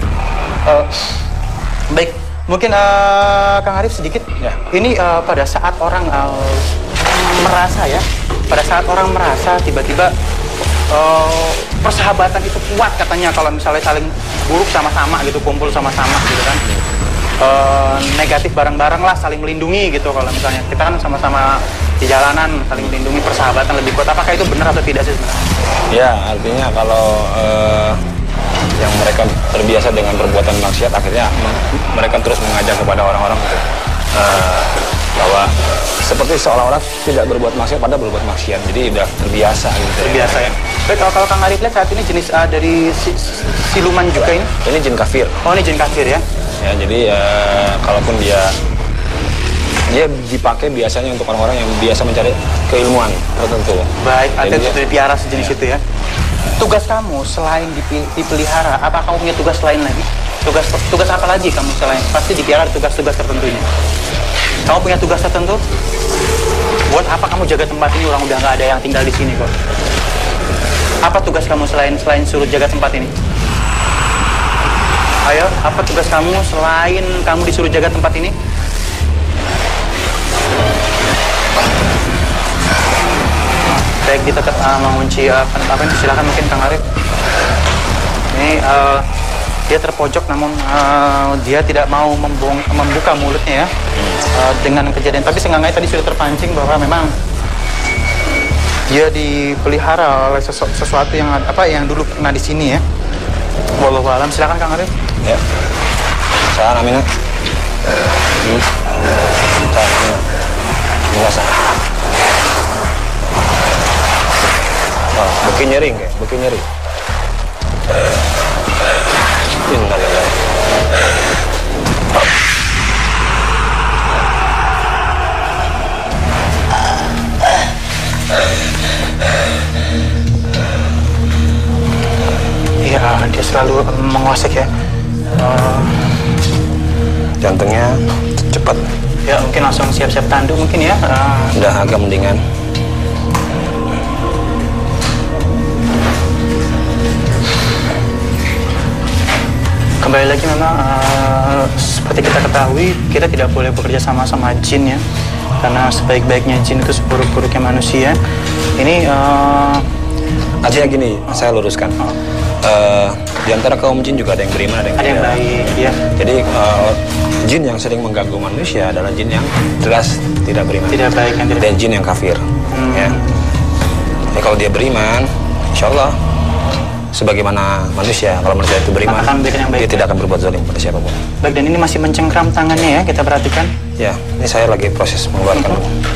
baik. Mungkin Kang Arif sedikit, ya. Ini pada saat orang merasa, ya, pada saat orang merasa tiba-tiba persahabatan itu kuat katanya kalau misalnya saling buruk sama-sama gitu, kumpul sama-sama gitu kan. Negatif bareng-bareng lah, saling melindungi gitu. Kalau misalnya kita kan sama-sama di jalanan saling melindungi, persahabatan lebih kuat. Apakah itu benar atau tidak sih sebenarnya? Ya, artinya kalau yang mereka terbiasa dengan perbuatan maksiat, akhirnya mereka terus mengajak kepada orang-orang untuk bahwa seperti seolah-olah tidak berbuat maksiat padahal berbuat maksiat, jadi udah terbiasa gitu. Terbiasa, ya. Baik, kalau Kang Arif lihat saat ini jenis dari siluman juga ini? Ini jin kafir. Oh, ini jin kafir, ya? Ya, jadi kalaupun dia dipakai biasanya untuk orang-orang yang biasa mencari keilmuan tertentu. Baik, ada jadi dipiara sejenis itu, ya. Tugas kamu selain dipelihara, apa kamu punya tugas lain lagi? Tugas apa lagi kamu selain? Pasti dipiara tugas-tugas tertentunya. Kamu punya tugas tertentu? Buat apa kamu jaga tempat ini? Orang udah nggak ada yang tinggal di sini kok. Apa tugas kamu selain suruh jaga tempat ini? Ayo, apa tugas kamu selain kamu disuruh jaga tempat ini? baik dia tetap mengunci apa itu, silakan mungkin Kang Arif. Ini dia terpojok namun dia tidak mau membuka mulutnya ya dengan kejadian. Tapi seenggaknya tadi sudah terpancing bahwa memang dia dipelihara oleh sesuatu yang dulu pernah di sini ya. Wallahu alam. Silakan Kang Arif. Ya. Saya namanya. Enggak sah. Oh, beki nyeri enggak? Beki nyeri. Innalillahi. Iya, dia selalu mengosek ya. Jantungnya cepat. Ya mungkin langsung siap-siap tandu mungkin ya. Udah agak mendingan. Kembali lagi memang seperti kita ketahui kita tidak boleh bekerja sama jin ya, karena sebaik-baiknya jin itu seburuk-buruknya manusia. Ini artinya gini, saya luruskan. Di antara kaum jin juga ada yang beriman, ada yang baik ya. Jadi jin yang sering mengganggu manusia adalah jin yang jelas tidak beriman, tidak baik, dan jin yang kafir. Ya. Jadi kalau dia beriman, insya Allah sebagaimana manusia, kalau manusia itu beriman, dia tidak akan berbuat zalim pada siapapun. Baik, dan ini masih mencengkram tangannya ya, kita perhatikan. Ya, ini saya lagi proses mengeluarkan.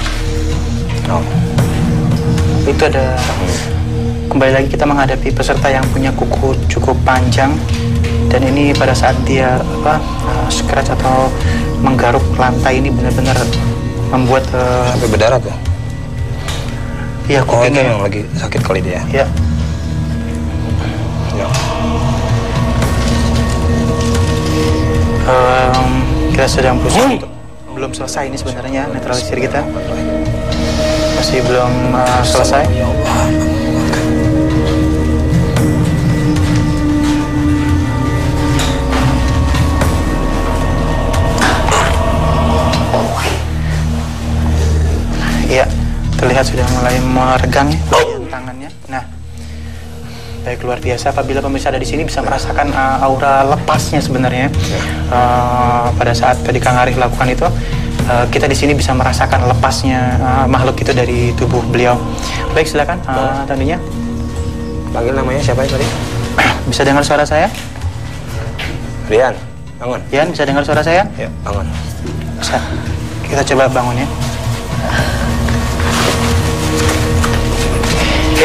Itu ada. Kembali lagi kita menghadapi peserta yang punya kuku cukup panjang, dan ini pada saat dia scratch atau menggaruk lantai ini benar-benar membuat sampai berdarah tuh. Iya, kupingnya yang lagi sakit kali dia. Ya. Ya. Kita sedang berusaha untuk belum selesai ini sebenarnya netralisir kita masih belum selesai. Ya Allah. Iya, terlihat sudah mulai meregang tangannya. Nah, baik, luar biasa. Apabila pemirsa ada di sini bisa merasakan aura lepasnya sebenarnya. Pada saat tadi Kang Arif lakukan itu, kita di sini bisa merasakan lepasnya makhluk itu dari tubuh beliau. Baik, silakan tadinya. Panggil namanya siapa tadi? Bisa dengar suara saya? Rian, bangun. Rian, bisa dengar suara saya? Ya, bangun. Bisa. Kita coba bangun ya. Ya.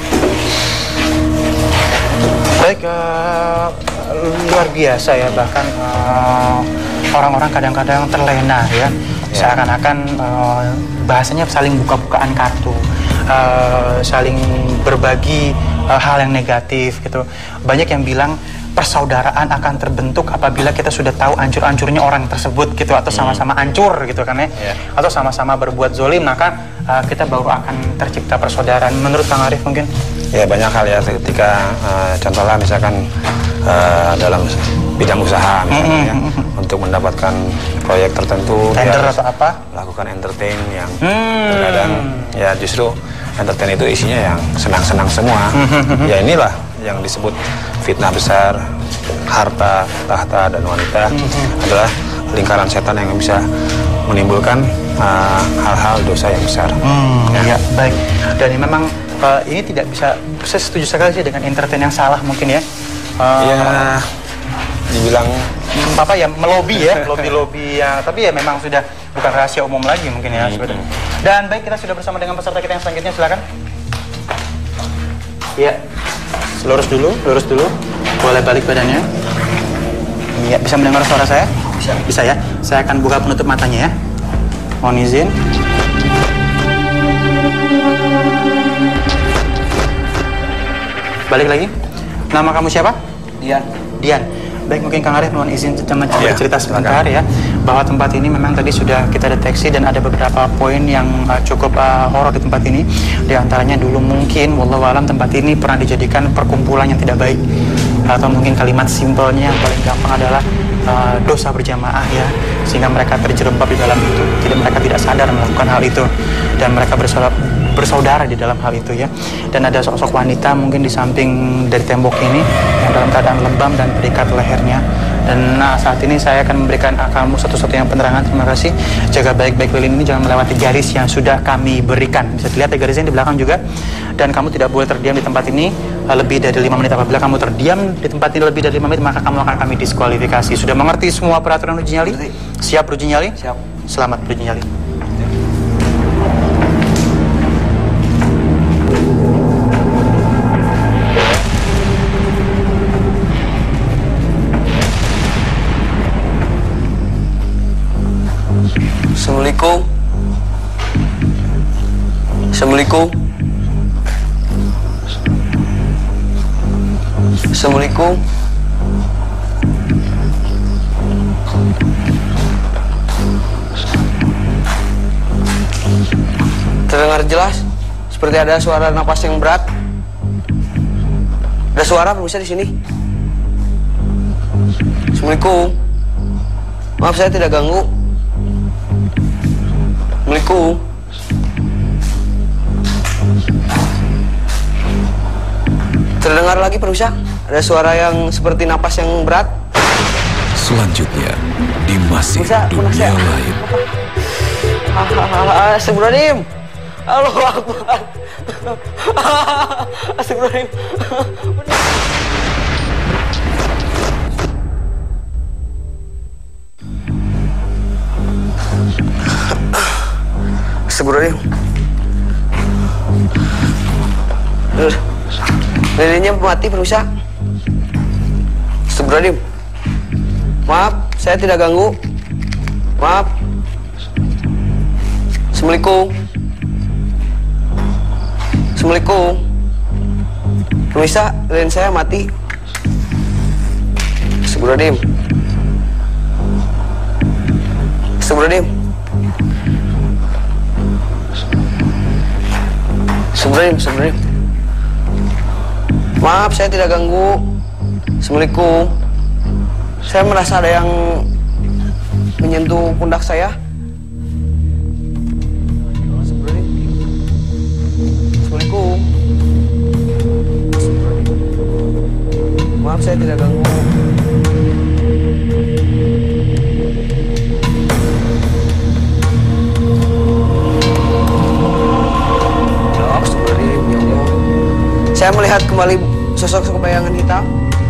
Baik, luar biasa ya, bahkan orang-orang kadang-kadang terlena ya. Seakan-akan bahasanya saling buka-bukaan kartu, saling berbagi hal yang negatif gitu. Banyak yang bilang persaudaraan akan terbentuk apabila kita sudah tahu ancur-ancurnya orang tersebut gitu, atau sama-sama ancur gitu kan ya, atau sama-sama berbuat zolim, maka kita baru akan tercipta persaudaraan. Menurut Kang Arif mungkin? Ya, banyak hal ya, ketika contohnya misalkan dalam bidang usaha misalnya ya, untuk mendapatkan proyek tertentu, tender atau apa, lakukan entertain yang terkadang ya justru entertain itu isinya yang senang-senang semua. Ya, inilah yang disebut fitnah besar, harta, tahta, dan wanita adalah lingkaran setan yang bisa menimbulkan hal-hal dosa yang besar. Ya, baik. Dan ini memang ini tidak bisa, saya setuju sekali sih dengan entertain yang salah mungkin ya. Ya, dibilang apa ya, melobi ya, lobi-lobi ya, tapi ya memang sudah bukan rahasia umum lagi mungkin ya sebetulnya. Dan baik, kita sudah bersama dengan peserta kita yang selanjutnya, silakan. Ya. Lurus dulu. Boleh balik badannya. Iya, bisa mendengar suara saya? Bisa ya? Saya akan buka penutup matanya ya. Mohon izin. Balik lagi. Nama kamu siapa? Dian. Baik, mungkin Kang Arif mohon izin bercerita sebentar ya, bahwa tempat ini memang tadi sudah kita deteksi dan ada beberapa poin yang cukup horor di tempat ini. Di antaranya dulu mungkin wallahu alam tempat ini pernah dijadikan perkumpulan yang tidak baik, atau mungkin kalimat simpelnya yang paling gampang adalah dosa berjamaah ya, sehingga mereka terjerembab di dalam itu, mereka tidak sadar melakukan hal itu, dan mereka bersaudara di dalam hal itu ya. Dan ada sosok wanita mungkin di samping dari tembok ini yang dalam keadaan lebam dan terikat lehernya. Dan saat ini saya akan memberikan kamu satu-satunya penerangan. Terima kasih. Jaga baik-baik lilin ini, jangan melewati garis yang sudah kami berikan. Bisa dilihat ya garisnya di belakang juga. Dan kamu tidak boleh terdiam di tempat ini lebih dari 5 menit. Apabila kamu terdiam di tempat ini lebih dari 5 menit, maka kamu akan kami diskualifikasi. Sudah mengerti semua peraturan uji nyali? Siap uji nyali? Siap. Selamat uji nyali. Assalamualaikum. Assalamualaikum. Assalamualaikum. Terdengar jelas, seperti ada suara napas yang berat. Ada suara permisi di sini. Assalamualaikum. Maaf saya tidak ganggu. Assalamualaikum. Terdengar lagi permisi. Ada suara yang seperti napas yang berat. Selanjutnya, di masih dunia lain. Astagfirullahaladzim. Allahu Akbar. Astagfirullahaladzim. Astagfirullahaladzim. Lilinnya mati permisi. Astagfirullahaladzim. Maaf, saya tidak ganggu. Maaf. Assalamualaikum. Assalamualaikum. Permisi, lilin saya mati. Astagfirullahaladzim. Astagfirullahaladzim. Astagfirullahaladzim. Maaf, saya tidak ganggu. Assalamualaikum. Saya merasa ada yang menyentuh pundak saya. Assalamualaikum. Maaf, saya tidak ganggu. Saya melihat kembali sosok bayangan hitam.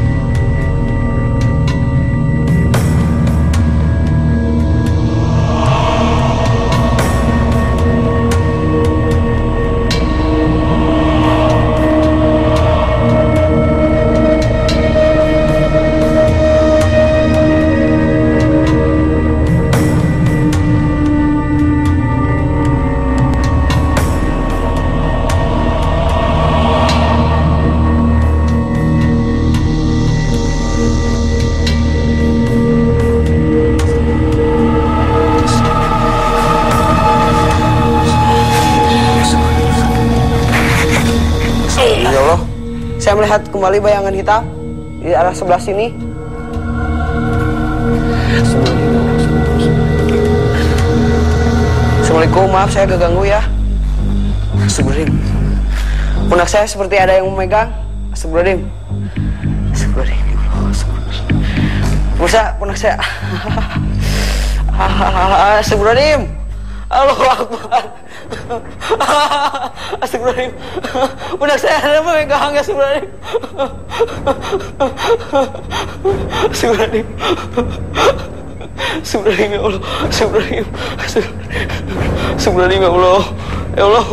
Saya melihat kembali bayangan hitam di arah sebelah sini. Assalamualaikum, maaf saya ganggu ya. Astagfirullahaladzim. Pundak saya seperti ada yang memegang. Astagfirullahaladzim. Astagfirullahaladzim. Pundak saya. Astagfirullahaladzim. Allahu Akbar. Astagfirullahaladzim. Pundak saya ada memegang. Astagfirullahaladzim. Astagfirullahaladzim. Astagfirullahaladzim ya Allah. Astagfirullahaladzim. Astagfirullahaladzim ya Allah. Ya Allah.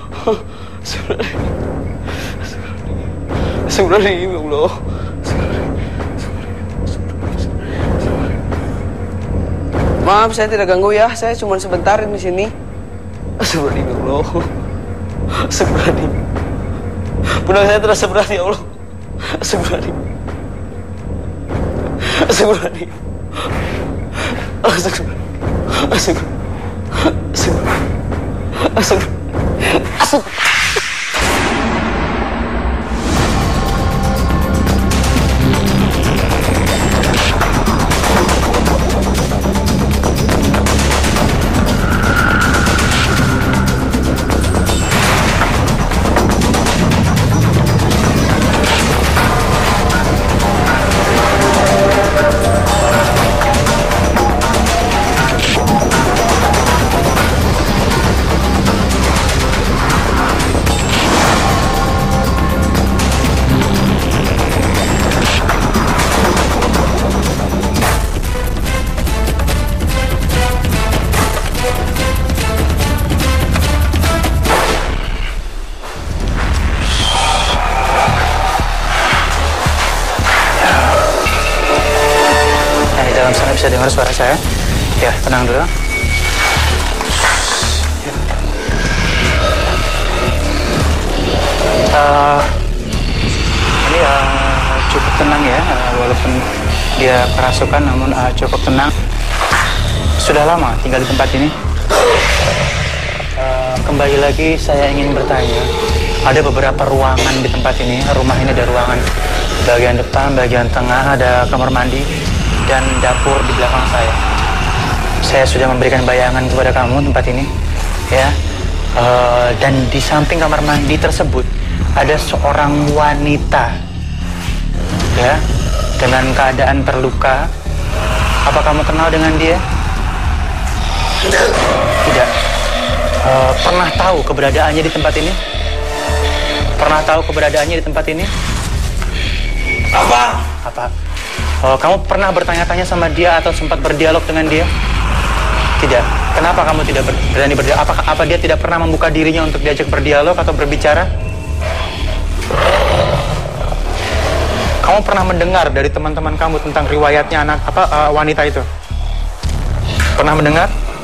Astagfirullahaladzim ya Allah. Maaf, saya tidak ganggu ya. Saya cuma sebentar di sini. Astagfirullahaladzim ya Allah. Astagfirullahaladzim. Pundak saya terasa berat ya Allah. Astagfirullahaladzim. Astagfirullahaladzim. Astagfirullahaladzim. Astagfirullahaladzim. bisa dengar suara saya? Ya, tenang dulu. Ini cukup tenang ya, walaupun dia kerasukan namun cukup tenang. Sudah lama tinggal di tempat ini? Kembali lagi saya ingin bertanya, ada beberapa ruangan di tempat ini. Rumah ini ada ruangan bagian depan, bagian tengah, ada kamar mandi dan dapur di belakang saya. Saya sudah memberikan bayangan kepada kamu tempat ini, ya. Dan di samping kamar mandi tersebut ada seorang wanita, ya, dengan keadaan terluka. Apa kamu kenal dengan dia? Tidak. Pernah tahu keberadaannya di tempat ini? Pernah tahu keberadaannya di tempat ini? Apa? Kamu pernah bertanya-tanya sama dia atau sempat berdialog dengan dia? Tidak. Kenapa kamu tidak berani berdialog? Apa dia tidak pernah membuka dirinya untuk diajak berdialog atau berbicara? Kamu pernah mendengar dari teman-teman kamu tentang riwayatnya wanita itu? Pernah mendengar?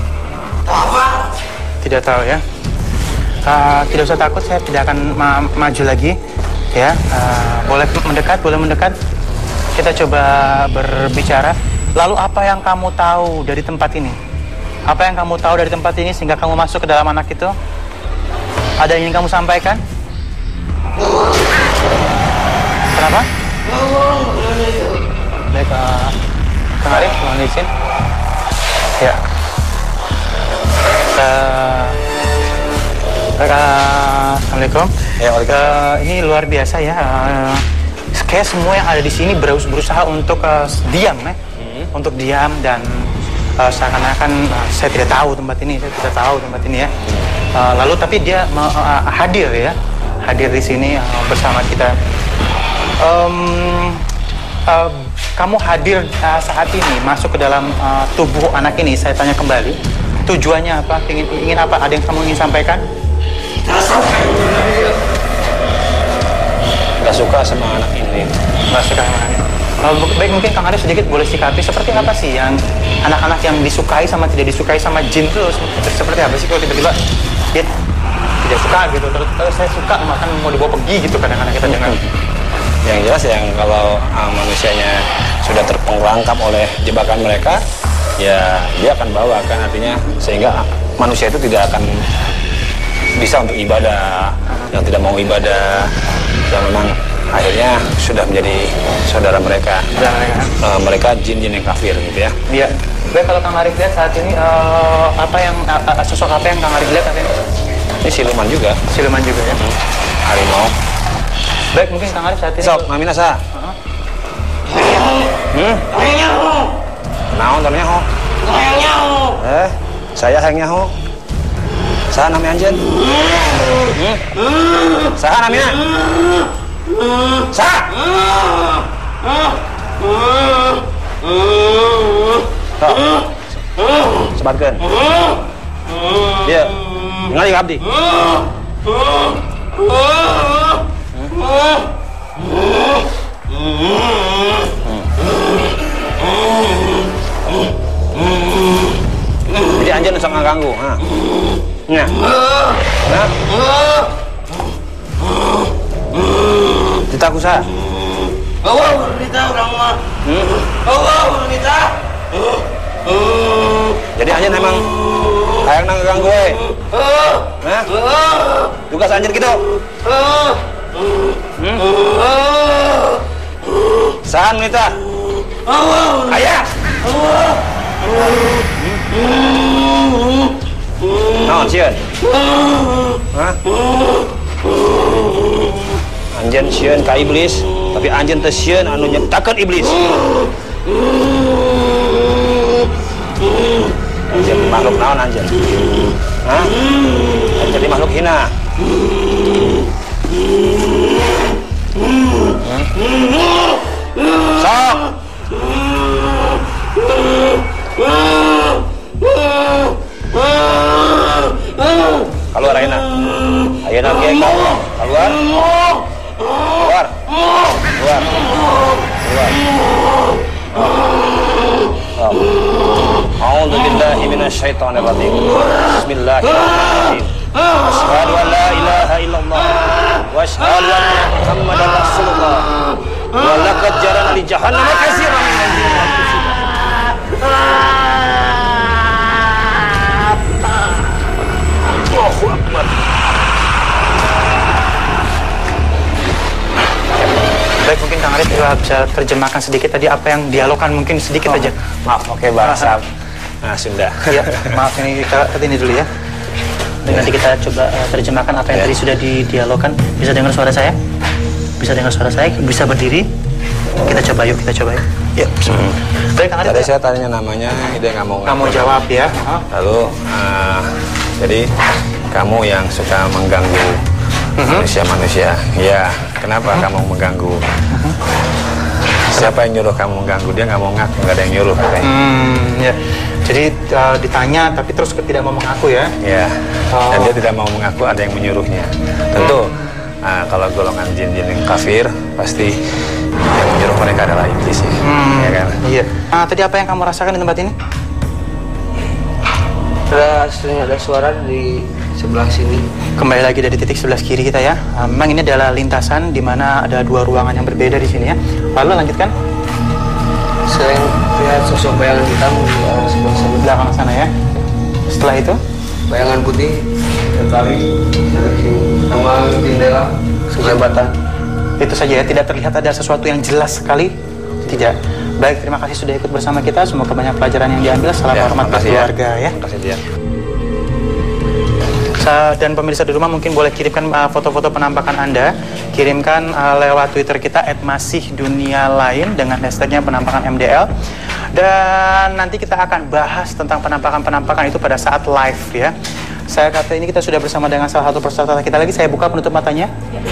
Tidak tahu ya. Tidak usah takut, saya tidak akan maju lagi. Ya, boleh mendekat. Kita coba berbicara. Lalu apa yang kamu tahu dari tempat ini? Apa yang kamu tahu dari tempat ini sehingga kamu masuk ke dalam anak itu? Ada yang ingin kamu sampaikan? Kenapa? Baik, Kang Arif, mohon izin. Ya. Assalamualaikum. Ya, ini luar biasa ya. Kayak semua yang ada di sini berusaha untuk diam, untuk diam dan seakan-akan saya tidak tahu tempat ini, ya. Lalu tapi dia hadir di sini bersama kita. Kamu hadir saat ini masuk ke dalam tubuh anak ini. Saya tanya kembali, tujuannya apa? Ingin apa? Ada yang kamu ingin sampaikan? Gak suka sama anak ini. Gak suka sama anak ini. Baik, mungkin Kang Arif sedikit boleh sikapi seperti apa sih yang anak-anak yang disukai sama tidak disukai sama jin itu seperti apa sih kalau tiba-tiba dia tidak suka gitu, terus saya suka makan mau dibawa pergi gitu, kadang-kadang kita jangan. Yang jelas yang kalau manusianya sudah terperangkap oleh jebakan mereka, ya dia akan bawa kan, artinya sehingga manusia itu tidak akan bisa untuk ibadah, yang tidak mau ibadah, dan memang akhirnya sudah menjadi saudara mereka. Mereka jin-jin yang kafir gitu ya. Iya. Baik, kalau Kang Arif lihat saat ini sosok apa yang Kang Arif lihat saat ini? Ini siluman juga. Siluman juga ya. Harimau. Baik, mungkin Kang Arif saat ini. Sok, Mami Nasa. Naon namanya ho? Saya hangnya ho. Saha namanya anjeun? Saha namanya? Saha? Sebatkeun. Dia ningali ka abdi. Jadi anjeun sok ngaganggu, ha. Nah. Nah. Ditaku sa. Wanita orang mah. Wanita. Jadi anjeun emang hayang ngaganggu we. Nah. Tugas anjeun kitu. Sahan wanita. Aya. Naon sieun? Hah? Anjeun sieun ka iblis, tapi anjeun teh sieun anu nyiptakeun iblis. Anjeun makhluk naon anjeun? Hah? Anjeun di makhluk hina. Sok. Keluar ayeuna. Ayeuna ge keluar. Keluar. Keluar. Keluar. Keluar. A'udzu billahi minasyaitonir rajim. Bismillahirrahmanirrahim. Asyhadu an la ilaha illallah wa asyhadu anna Muhammadar Rasulullah. Wa laqad jarana li jahannam katsiran min al-jinni wal insi. Allahu akbar. Baik, mungkin Kang Arif juga bisa terjemahkan sedikit tadi apa yang dialogkan, mungkin sedikit aja. Maaf, oke, bahasa Sunda. Iya, maaf ini kita ini dulu ya. Dan nanti kita coba terjemahkan apa yang tadi sudah didialogkan. Bisa dengar suara saya? Bisa dengar suara saya? Bisa berdiri? Kita coba yuk, kita coba yuk. Yuk. Baik, Kang Arif. Tadi saya tanya namanya, dia nggak mau. Kamu jawab ya. Lalu, jadi kamu yang suka mengganggu manusia-manusia. Ya, kenapa kamu mengganggu? Siapa yang nyuruh kamu mengganggu? Dia nggak mau ngaku, nggak ada yang nyuruh katanya. Ya. Jadi ditanya tapi terus tidak mau mengaku ya? Ya. Dan dia tidak mau mengaku, ada yang menyuruhnya. Tentu kalau golongan jin-jin yang kafir pasti yang menyuruh mereka adalah iblis ya. Ya kan? Iya. Tadi apa yang kamu rasakan di tempat ini? Ada suara di sebelah sini. Kembali lagi dari titik sebelah kiri kita ya. Memang ini adalah lintasan di mana ada dua ruangan yang berbeda di sini ya. Lalu lanjutkan. Saya lihat sosok bayangan hitam di sebelah sana. Belakang sana ya. Setelah itu, Bayangan putih tertarik dari sini sama jendela jembatan. itu saja ya. Tidak terlihat ada sesuatu yang jelas sekali. Tidak. Baik, terima kasih sudah ikut bersama kita. Semoga banyak pelajaran yang diambil. Salam hormat buat keluarga ya. Terima kasih dia. Dan pemirsa di rumah mungkin boleh kirimkan foto-foto penampakan Anda. Kirimkan lewat Twitter kita @masih_dunia_lain dengan hashtagnya penampakan MDL. Dan nanti kita akan bahas tentang penampakan-penampakan itu pada saat live ya. Saya kata ini kita sudah bersama dengan salah satu peserta kita lagi. Saya buka penutup matanya.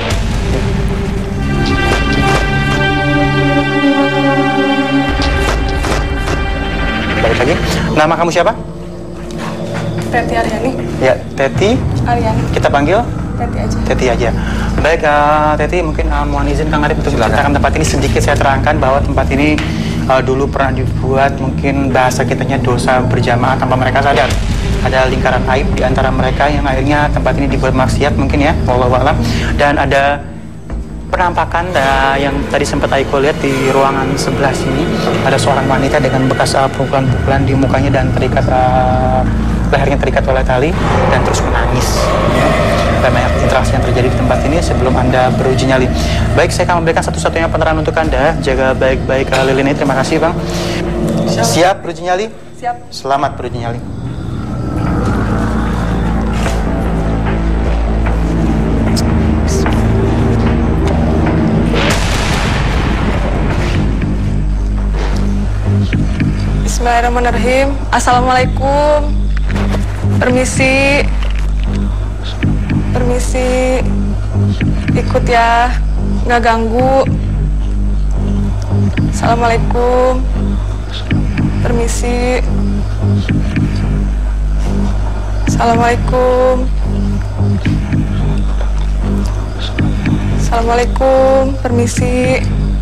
Balik lagi. Nama kamu siapa? Teti Aryani. Ya, Teti. Aryani. Kita panggil Teti aja. Teti aja. Baik, Teti, mungkin mohon izin Kang Arif untuk menceritakan tempat ini. Sedikit saya terangkan bahwa tempat ini dulu pernah dibuat, mungkin bahasa kitanya dosa berjamaah tanpa mereka sadar. Ada lingkaran aib di antara mereka yang akhirnya tempat ini dibuat maksiat mungkin ya, wallahu a'lam. Dan ada penampakan yang tadi sempat Aiko lihat di ruangan sebelah sini. Ada seorang wanita dengan bekas pukulan-pukulan di mukanya dan terikat lehernya terikat oleh tali dan terus menangis ya. Dan banyak interaksi yang terjadi di tempat ini sebelum Anda beruji nyali. Baik, saya akan memberikan satu-satunya penerangan untuk Anda. Jaga baik-baik lilin ini. Terima kasih Bang. Siap beruji nyali? Siap. Selamat beruji nyali. Bismillahirrahmanirrahim. Assalamualaikum. Permisi. Ikut ya, nggak ganggu. Assalamualaikum. Permisi. Assalamualaikum. Assalamualaikum. Permisi.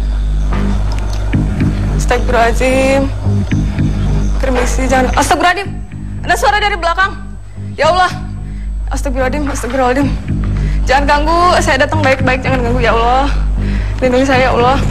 Astagfirullahaladzim. Permisi, jangan. Astagfirullahaladzim. Ada suara dari belakang. Ya Allah. Astagfirullahaladzim. Jangan ganggu, saya datang baik-baik, jangan ganggu ya Allah. Lindungi saya ya Allah.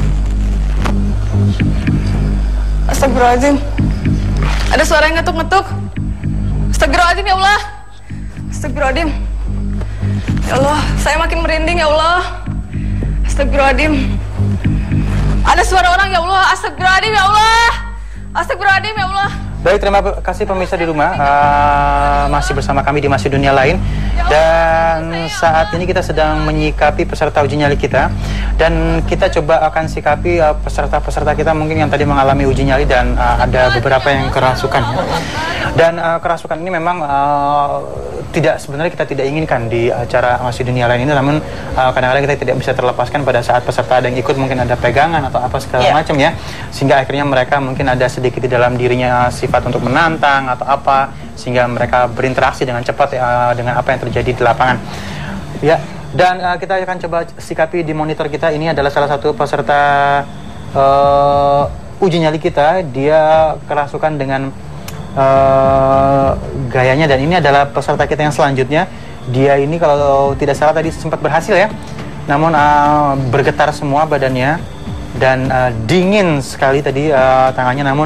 Astagfirullahaladzim. Ada suara yang ngetuk-ngetuk. Astagfirullahaladzim ya Allah. Astagfirullahaladzim. Ya Allah, saya makin merinding ya Allah. Astagfirullahaladzim. Ada suara orang ya Allah. Astagfirullahaladzim ya Allah. Astagfirullahaladzim ya Allah. Baik, terima kasih pemirsa di rumah. Masih bersama kami di Masih Dunia Lain. Dan saat ini kita sedang menyikapi peserta uji nyali kita. Dan kita coba akan sikapi peserta-peserta kita mungkin yang tadi mengalami uji nyali dan ada beberapa yang kerasukan ya. Dan kerasukan ini memang sebenarnya kita tidak inginkan di acara Masih Dunia Lain ini. Namun kadang-kadang kita tidak bisa terlepaskan pada saat peserta ada yang ikut, mungkin ada pegangan atau apa segala macam ya. Sehingga akhirnya mereka mungkin ada sedikit di dalam dirinya sifat untuk menantang atau apa, sehingga mereka berinteraksi dengan cepat dengan apa yang terjadi di lapangan ya. Dan kita akan coba sikapi di monitor kita. Ini adalah salah satu peserta uji nyali kita, dia kerasukan dengan gayanya, dan ini adalah peserta kita yang selanjutnya. Dia ini kalau tidak salah tadi sempat berhasil ya, namun bergetar semua badannya dan dingin sekali tadi tangannya, namun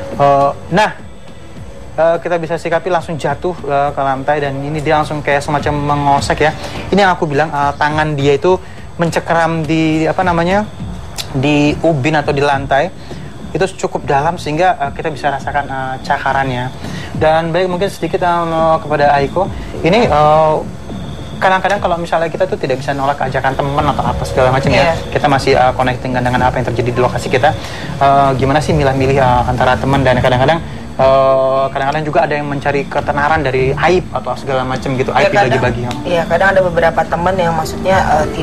kita bisa sikapi langsung jatuh ke lantai, dan ini dia langsung kayak semacam mengosek ya. Ini yang aku bilang, tangan dia itu mencekram di di ubin atau di lantai itu cukup dalam sehingga kita bisa rasakan cakarannya. Dan baik, mungkin sedikit kepada Aiko ini, kadang-kadang kalau misalnya kita tuh tidak bisa nolak ajakan teman atau apa segala macam ya, kita masih connecting dengan apa yang terjadi di lokasi kita. Gimana sih milah-milih antara teman, dan kadang-kadang juga ada yang mencari ketenaran dari aib atau segala macam gitu, aib dibagi-bagi. Iya, kadang ada beberapa teman yang maksudnya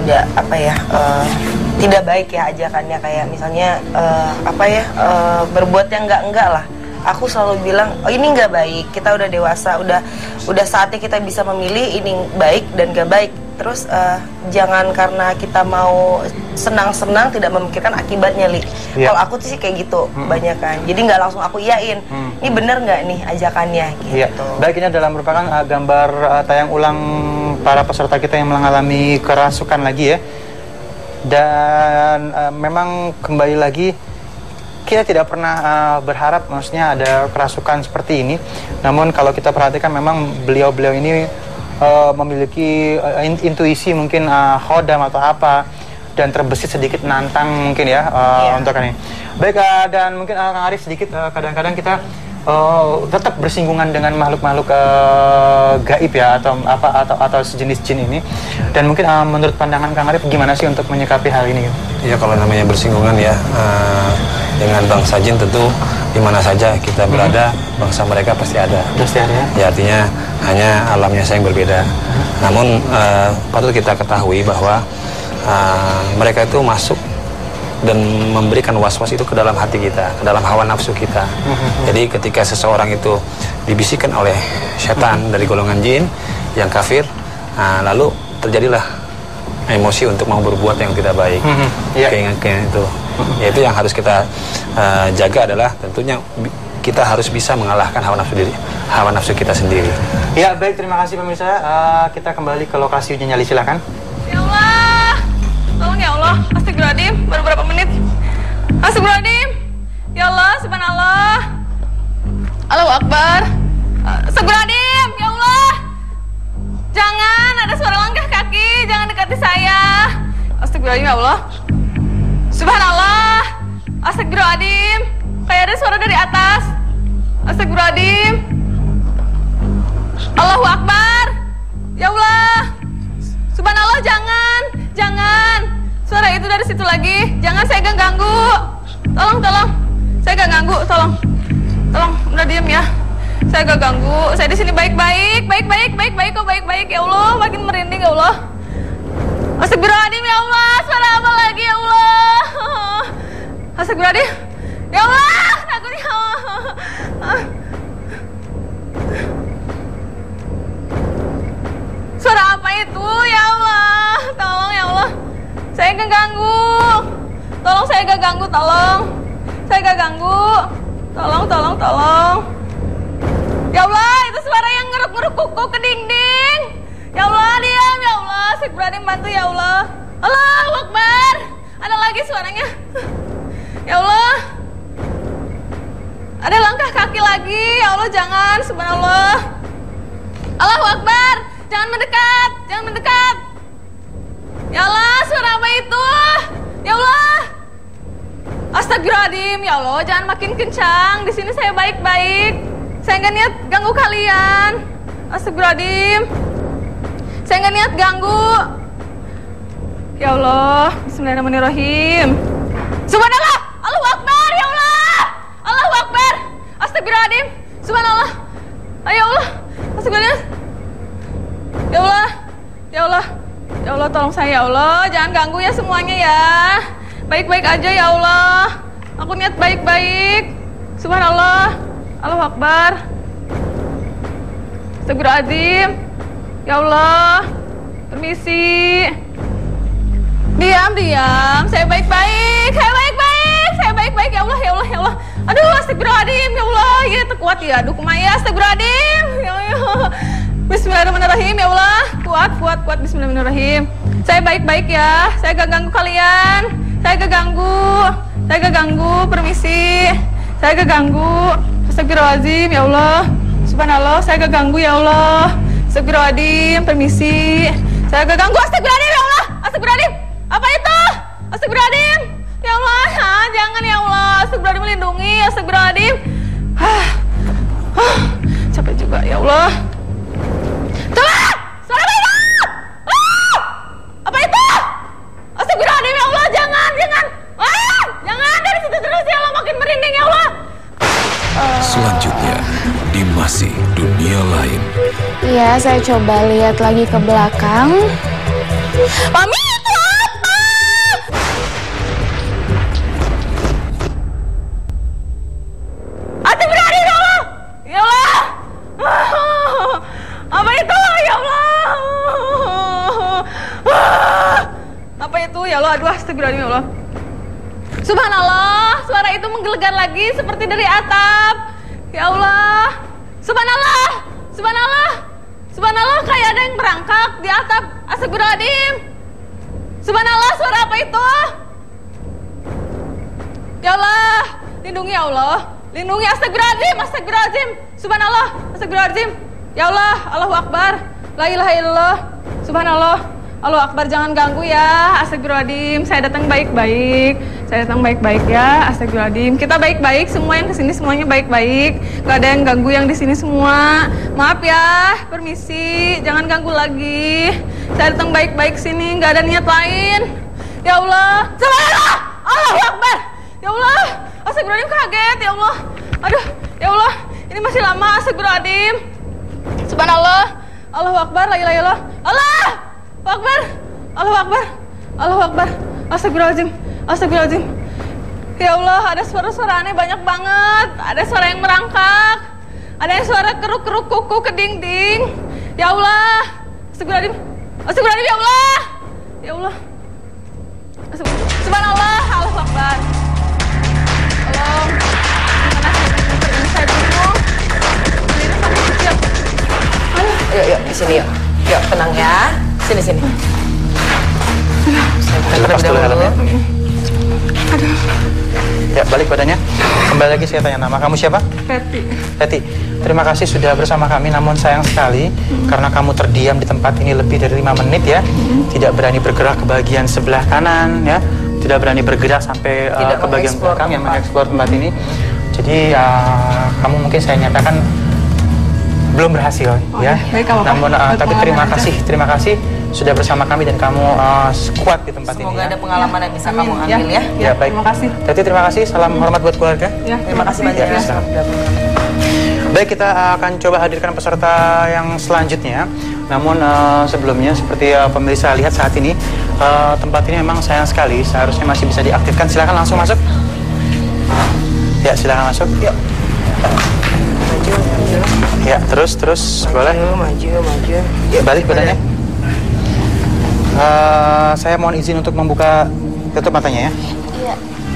tidak baik ya ajakannya, kayak misalnya berbuat yang enggak lah. Aku selalu bilang, oh ini nggak baik, kita udah dewasa, udah saatnya kita bisa memilih ini baik dan nggak baik. Terus jangan karena kita mau senang-senang tidak memikirkan akibatnya, Li. Kalau aku tuh sih kayak gitu, banyak kan. Jadi nggak langsung aku iyain, ini bener nggak nih ajakannya gitu. Baik, ini adalah merupakan gambar tayang ulang para peserta kita yang mengalami kerasukan lagi ya. Dan memang kembali lagi, kita tidak pernah berharap maksudnya ada kerasukan seperti ini. Namun kalau kita perhatikan, memang beliau-beliau ini memiliki intuisi mungkin khodam atau apa, dan terbesit sedikit nantang mungkin ya untuk ini. Baik, dan mungkin Kang Arif sedikit, kadang-kadang kita tetap bersinggungan dengan makhluk-makhluk gaib ya, atau sejenis jin ini. Dan mungkin menurut pandangan Kang Arif gimana sih untuk menyikapi hal ini? Ya, kalau namanya bersinggungan ya, dengan bangsa jin tentu di mana saja kita berada, bangsa mereka pasti ada. Pasti ada ya? Ya, artinya hanya alamnya saja yang berbeda. Namun patut kita ketahui bahwa mereka itu masuk dan memberikan was-was itu ke dalam hati kita, ke dalam hawa nafsu kita. Jadi ketika seseorang itu dibisikkan oleh setan dari golongan jin yang kafir, lalu terjadilah emosi untuk mau berbuat yang tidak baik. Keinginan itu. Yaitu yang harus kita jaga adalah tentunya kita harus bisa mengalahkan hawa nafsu kita sendiri. Ya, baik, terima kasih pemirsa. Kita kembali ke lokasi uji nyali, silakan. Ya Allah, tolong ya Allah. Astagfirullahaladzim, baru berapa menit. Astagfirullahaladzim. Ya Allah, subhanallah. Allahu Akbar. Astagfirullahaladzim, ya Allah. Jangan ada suara langkah kaki, jangan dekati saya. Astagfirullahaladzim, ya Allah. Subhanallah. Astagfirullahaladzim. Kayak ada suara dari atas. Astagfirullahaladzim. Allahu Akbar. Ya Allah. Subhanallah, jangan. Suara itu dari situ lagi. Jangan, saya gak ganggu. Tolong. Saya gak ganggu, tolong. Udah diem ya. Saya gak ganggu. Saya di sini baik-baik kok, baik-baik. Ya Allah, makin merinding ya Allah. Astagfirullahaladzim, ya Allah. Suara apa lagi ya Allah? Astagfirullahaladzim. Ya Allah, takut ya Allah. Suara apa itu ya Allah? Tolong ya Allah. Saya gak ganggu. Tolong, saya gak ganggu, tolong. Saya gak ganggu. Tolong. Ya Allah, itu suara yang ngeruk-ngeruk kuku ke dinding. Ya Allah, diam ya Allah. Astagfirullahaladzim, bantu ya Allah. Allahu Akbar. Ada lagi suaranya. Ya Allah. Ada langkah kaki lagi. Ya Allah, jangan. Subhanallah. Allahu Akbar. Jangan mendekat. Ya Allah, suara apa itu? Ya Allah. Astagfirullahaladzim, ya Allah, jangan makin kencang. Di sini saya baik-baik. Saya nggak niat ganggu kalian. Astagfirullahaladzim. Saya nggak niat ganggu. Ya Allah, bismillahirrahmanirrahim. Subhanallah, Allahu Akbar, ya Allah. Allahu Akbar. Astagfirullahaladzim. Subhanallah. Ya Allah. Astagfirullahaladzim. Ya Allah. Ya Allah. Ya Allah, tolong saya ya Allah. Jangan ganggu ya semuanya ya. Baik-baik aja ya Allah. Aku niat baik-baik. Subhanallah. Allahu Akbar. Astagfirullahaladzim. Ya Allah. Permisi. Diam. Saya baik-baik. baik ya Allah, ya Allah, ya Allah. Aduh, astagfirullahaladzim, ya Allah, ya terkuat ya. Aduh, kumaya, astagfirullahaladzim, ya Allah. Bismillahirrahmanirrahim, ya Allah. Kuat, bismillahirrahmanirrahim. Saya baik-baik ya, saya gak ganggu kalian. Saya gak ganggu, permisi. Saya gak ganggu. Astagfirullahaladzim, ya Allah. Subhanallah, saya gak ganggu ya Allah. Astagfirullahaladzim, permisi. Saya gak ganggu, astagfirullahaladzim ya Allah. Astagfirullahaladzim, apa itu? Astagfirullahaladzim, ya Allah, jangan ya Allah. Astagfirullahaladzim, melindungi, astagfirullahaladzim. Capek juga ya Allah. Tuh, suara apa itu? Apa itu? Astagfirullahaladzim ya Allah, jangan. Jangan dari situ terus ya Allah, makin merinding ya Allah. Selanjutnya, di masih dunia lain. Iya, saya coba lihat lagi ke belakang. Mami, itu apa? Astagfirullahaladzim ya Allah. Ya Allah. Apa itu ya Allah? Apa itu ya Allah? Aduh, astagfirullahaladzim ya Allah. Subhanallah, suara itu menggelegar lagi seperti dari atap. Ya Allah. Subhanallah, kayak ada yang merangkak di atap. Astagfirullahaladzim. Subhanallah, suara apa itu? Ya Allah, lindungi ya Allah. Lindungi, astagfirullahaladzim. Subhanallah, astagfirullahaladzim. Ya Allah, Allahu Akbar. La ilaha illallah. Subhanallah. Allahu Akbar, jangan ganggu ya. Astagfirullahaladzim. Saya datang baik-baik ya. Astagfirullahaladzim. Kita baik-baik, semua yang kesini semuanya baik-baik. Gak ada yang ganggu yang di sini semua. Maaf ya, permisi. Jangan ganggu lagi. Saya datang baik-baik sini, gak ada niat lain. Ya Allah. Subhanallah. Allahu Akbar. Ya Allah. Astagfirullahaladzim, kaget ya Allah. Aduh, ya Allah. Ini masih lama. Astagfirullahaladzim. Subhanallah. Allahu Akbar. La ilaha illallah. Allah. Allahu Akbar. Astagfirullahaladzim. Ya Allah, ada suara-suara aneh banyak banget. Ada suara yang merangkak. Ada yang suara keruk-keruk kuku ke dinding. Ya Allah. Astagfirullahaladzim ya Allah. Ya Allah. Subhanallah. Allahu Akbar. Tolong. Ini saya bingung. Ini sampai kecil. Yuk, di sini yuk. Yuk, tenang ya. Sini. Lepas dulu helmnya. Ya, balik badannya. Kembali lagi saya tanya, nama kamu siapa? Feti. Terima kasih sudah bersama kami, namun sayang sekali karena kamu terdiam di tempat ini lebih dari 5 menit ya. Tidak berani bergerak ke bagian sebelah kanan ya. Tidak berani bergerak sampai ke bagian belakang yang mengeksplor tempat ini. Jadi kamu mungkin saya nyatakan belum berhasil ya. Baik, namun tapi terima kasih sudah bersama kami dan kamu kuat di tempat ini. Semoga ya. ada pengalaman yang bisa kamu ambil ya. Ya, baik. Terima kasih. Teti, terima kasih. Salam hormat buat keluarga. Ya, Terima kasih banyak ya. Baik, kita akan coba hadirkan peserta yang selanjutnya. Namun sebelumnya seperti pemirsa lihat saat ini tempat ini memang sayang sekali, seharusnya masih bisa diaktifkan. Silakan langsung masuk. Ya, silakan masuk. Yuk. Ya, terus boleh. Maju. Ya, balik badannya. Saya mohon izin untuk membuka tutup matanya ya. Iya.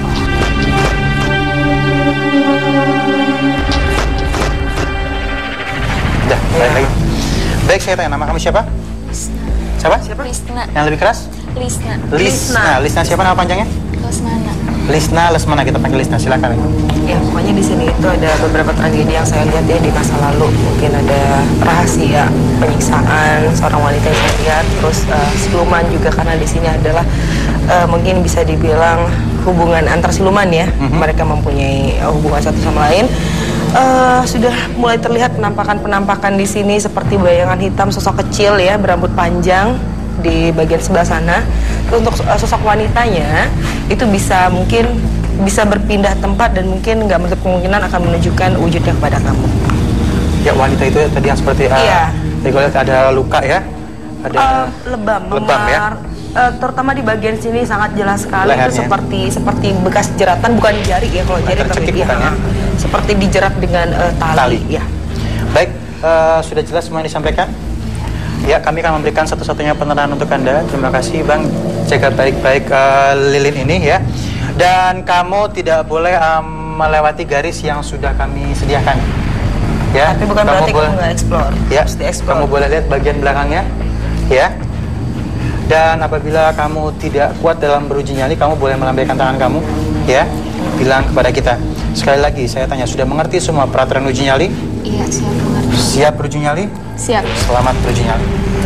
Udah, balik lagi. Baik, saya tanya, nama kamu siapa? Siapa? Lisna. Yang lebih keras? Lisna. Siapa nama panjangnya? Lesmana, kita panggil Lisna, silakan. Ya, pokoknya di sini itu ada beberapa tragedi yang saya lihat ya di masa lalu. Mungkin ada rahasia penyiksaan seorang wanita yang saya lihat, terus siluman juga karena di sini adalah mungkin bisa dibilang hubungan antar siluman ya. Mereka mempunyai hubungan satu sama lain. Sudah mulai terlihat penampakan di sini seperti bayangan hitam sosok kecil ya, berambut panjang di bagian sebelah sana. Untuk sosok wanitanya itu mungkin bisa berpindah tempat dan mungkin nggak menutup kemungkinan akan menunjukkan wujudnya kepada kamu. Ya, wanita itu tadi yang seperti iya. Tadi gue lihat ada luka ya, ada lebam ya. Terutama di bagian sini sangat jelas sekali. Lehernya. Itu seperti bekas jeratan, bukan jari ya, kalau jari tercekik bukan ya? Seperti dijerat dengan tali ya. Baik, sudah jelas semua yang disampaikan. Ya, kami akan memberikan satu-satunya penerangan untuk Anda. Terima kasih Bang, jaga baik-baik lilin ini ya. Dan kamu tidak boleh melewati garis yang sudah kami sediakan. Ya, Tapi bukan berarti kamu nggak explore. Ya, Harus di-explore. kamu boleh lihat bagian belakangnya. Ya. Dan apabila kamu tidak kuat dalam beruji nyali, kamu boleh melambaikan tangan kamu. Ya, bilang kepada kita. Sekali lagi, saya tanya, sudah mengerti semua peraturan uji nyali? Iya, siap mengerti. Siap beruji nyali? Siap. Selamat beruji nyali.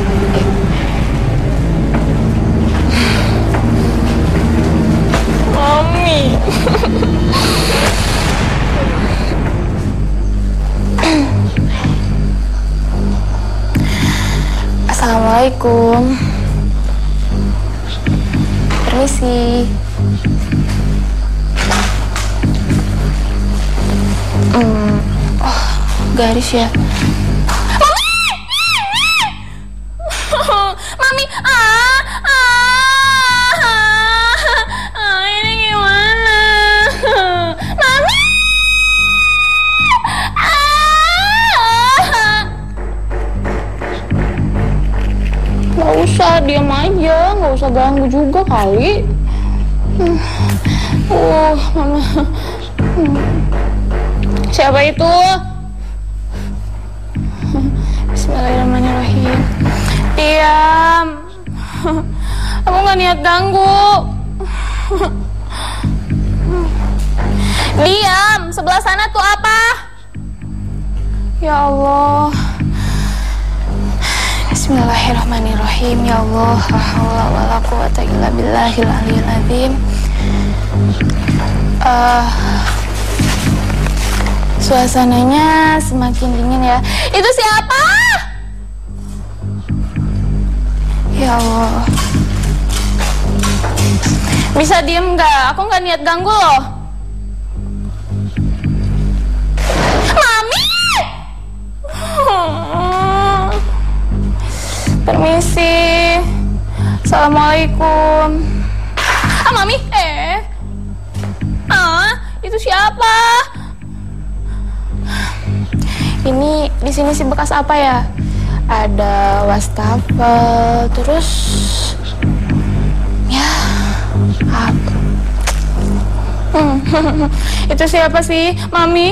Mami. Assalamualaikum. Permisi. Oh, garis ya. Mami, ini gimana? Mami, Nggak usah, diam aja. Nggak usah ganggu juga kali. Mama. Siapa itu? Bismillahirrahmanirrahim. Diam. Aku nggak niat ganggu. Diam. Sebelah sana tuh apa? Ya Allah. Bismillahirrahmanirrahim. Ya Allah, la haula wala quwata illa billahil aliyil azim. Suasananya semakin dingin ya. Itu siapa? Ya Allah. Bisa diem nggak? Aku nggak niat ganggu loh. Mami! Permisi. Assalamualaikum. Mami, itu siapa? Ini di sini sih bekas apa ya? Ada wastafel, terus ya apa? Itu siapa sih, Mami?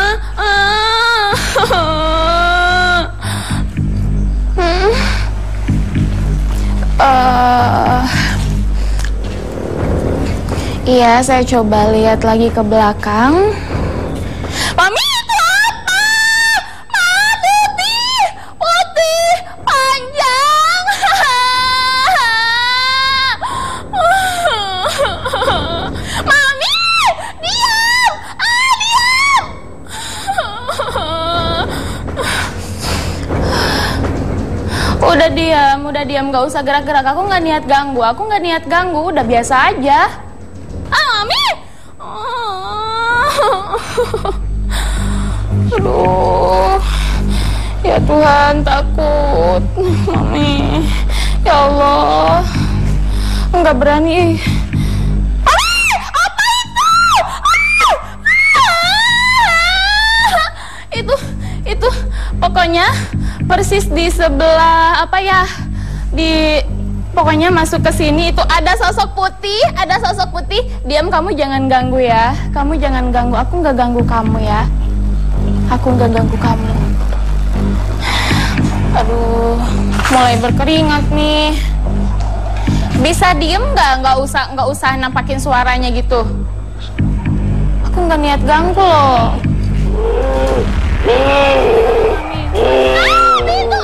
Iya, saya coba lihat lagi ke belakang. Mami, itu apa? Putih, putih, panjang. Mami, diam, diam. Udah diam, gak usah gerak-gerak. Aku nggak niat ganggu, udah biasa aja. Mami! Aduh, ya Tuhan, takut, Mami. Ya Allah, nggak berani. Apa itu? Itu pokoknya persis di sebelah apa ya? Pokoknya masuk ke sini itu ada sosok putih. Diam, kamu jangan ganggu ya. Kamu jangan ganggu. Aku nggak ganggu kamu ya. Aku nggak ganggu kamu. Aduh, mulai berkeringat nih. Bisa diem nggak? Nggak usah nampakin suaranya gitu. Aku nggak niat ganggu loh. Itu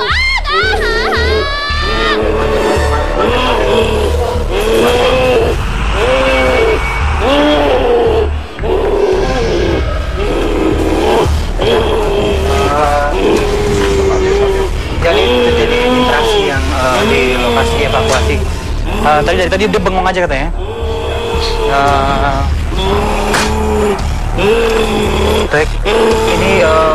Jadi terjadi interaksi yang di lokasi evakuasi. Dari tadi dia bengong aja katanya. Baik, ini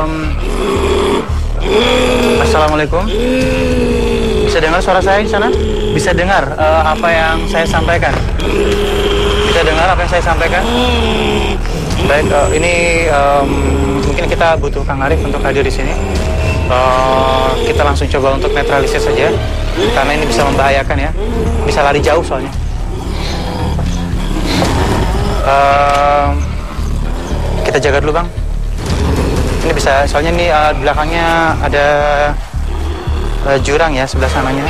Assalamualaikum. Bisa dengar suara saya di sana? Bisa dengar apa yang saya sampaikan? Bisa dengar apa yang saya sampaikan? Baik, ini mungkin kita butuh Kang Arif untuk hadir di sini. Kita langsung coba untuk netralisir saja, karena ini bisa membahayakan ya, bisa lari jauh soalnya. Kita jaga dulu, Bang. Ini bisa, soalnya nih belakangnya ada jurang ya sebelah sananya.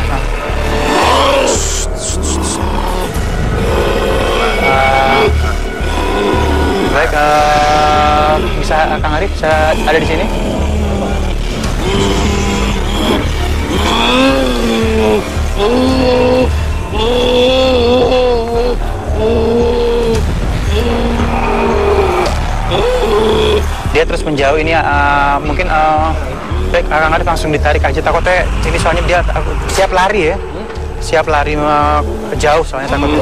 Baik, bisa Kang Arif bisa ada di sini? Dia terus menjauh ini, mungkin baik Kang Arif langsung ditarik aja, takutnya ini soalnya dia siap lari ya, siap lari jauh soalnya takutnya.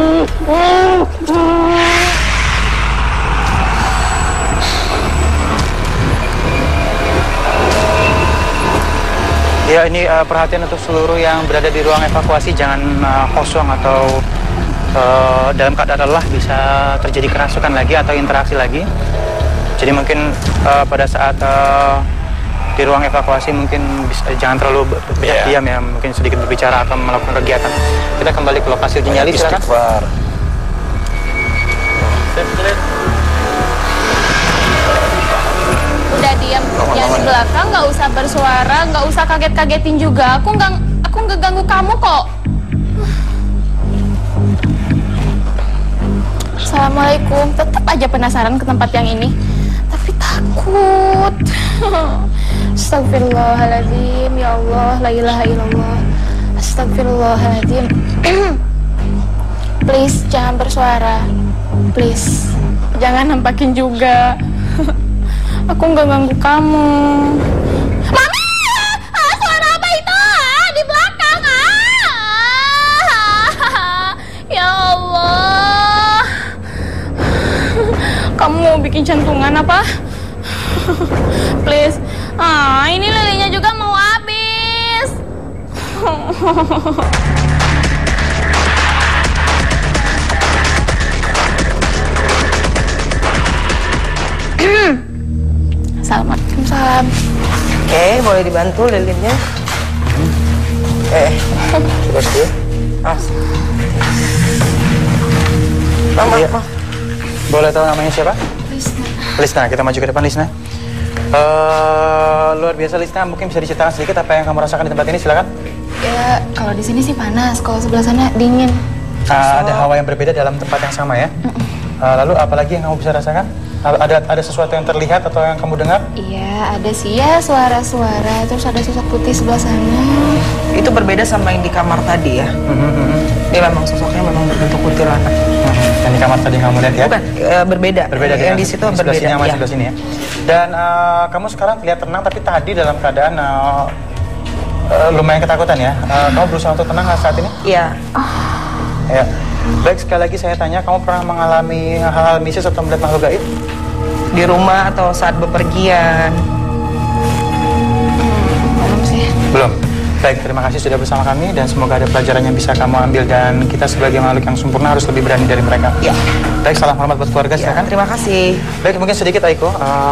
Ya, ini perhatian untuk seluruh yang berada di ruang evakuasi, jangan kosong atau dalam keadaan lelah, bisa terjadi kerasukan lagi atau interaksi lagi. Jadi mungkin pada saat di ruang evakuasi mungkin jangan terlalu diam ya, mungkin sedikit berbicara atau melakukan kegiatan. Kita kembali ke lokasi uji nyali, silakan. Udah diam, yang di belakang nggak usah bersuara, nggak usah kaget-kagetin juga. Aku nggak ganggu kamu kok. Assalamualaikum. Tetap aja penasaran ke tempat yang ini, tapi takut. Astagfirullahaladzim, ya Allah, la ilaha illallah. Astagfirullahaladzim. Please jangan bersuara, please. Jangan nampakin juga. Aku nggak ganggu kamu. Mami! Suara apa itu? Di belakang. Ya Allah. Kamu mau bikin jantungan apa? Please. Ini lilinya juga mau habis. Salam. Oke, boleh dibantu lilinnya. Terus dia. Mama. Boleh tahu namanya siapa? Lisna. Kita maju ke depan, Lisna. Luar biasa, Lisna. Mungkin bisa diceritakan sedikit apa yang kamu rasakan di tempat ini, silakan. Ya, kalau di sini sih panas, kalau sebelah sana dingin. Ada hawa yang berbeda dalam tempat yang sama ya. Lalu apalagi yang kamu bisa rasakan? Ada sesuatu yang terlihat atau yang kamu dengar? Iya, ada sih ya suara-suara. Terus ada sosok putih sebelah sana. Itu berbeda sama yang di kamar tadi ya. Dia memang sosoknya memang berbentuk kuntilanak. Yang di kamar tadi kamu lihat ya? Bukan, berbeda. Berbeda yang di situ berbeda. Sini, sebelah sini ya. Dan kamu sekarang terlihat tenang, tapi tadi dalam keadaan lumayan ketakutan ya. Kamu berusaha untuk tenang saat ini? Iya. Ya. Baik, sekali lagi saya tanya, kamu pernah mengalami hal-hal mistis atau melihat makhluk gaib? Di rumah atau saat bepergian? Belum sih. Belum. Baik, terima kasih sudah bersama kami dan semoga ada pelajaran yang bisa kamu ambil dan kita sebagai makhluk yang sempurna harus lebih berani dari mereka. Ya. Baik, salam hormat buat keluarga, silakan. Terima kasih. Baik, mungkin sedikit Aiko.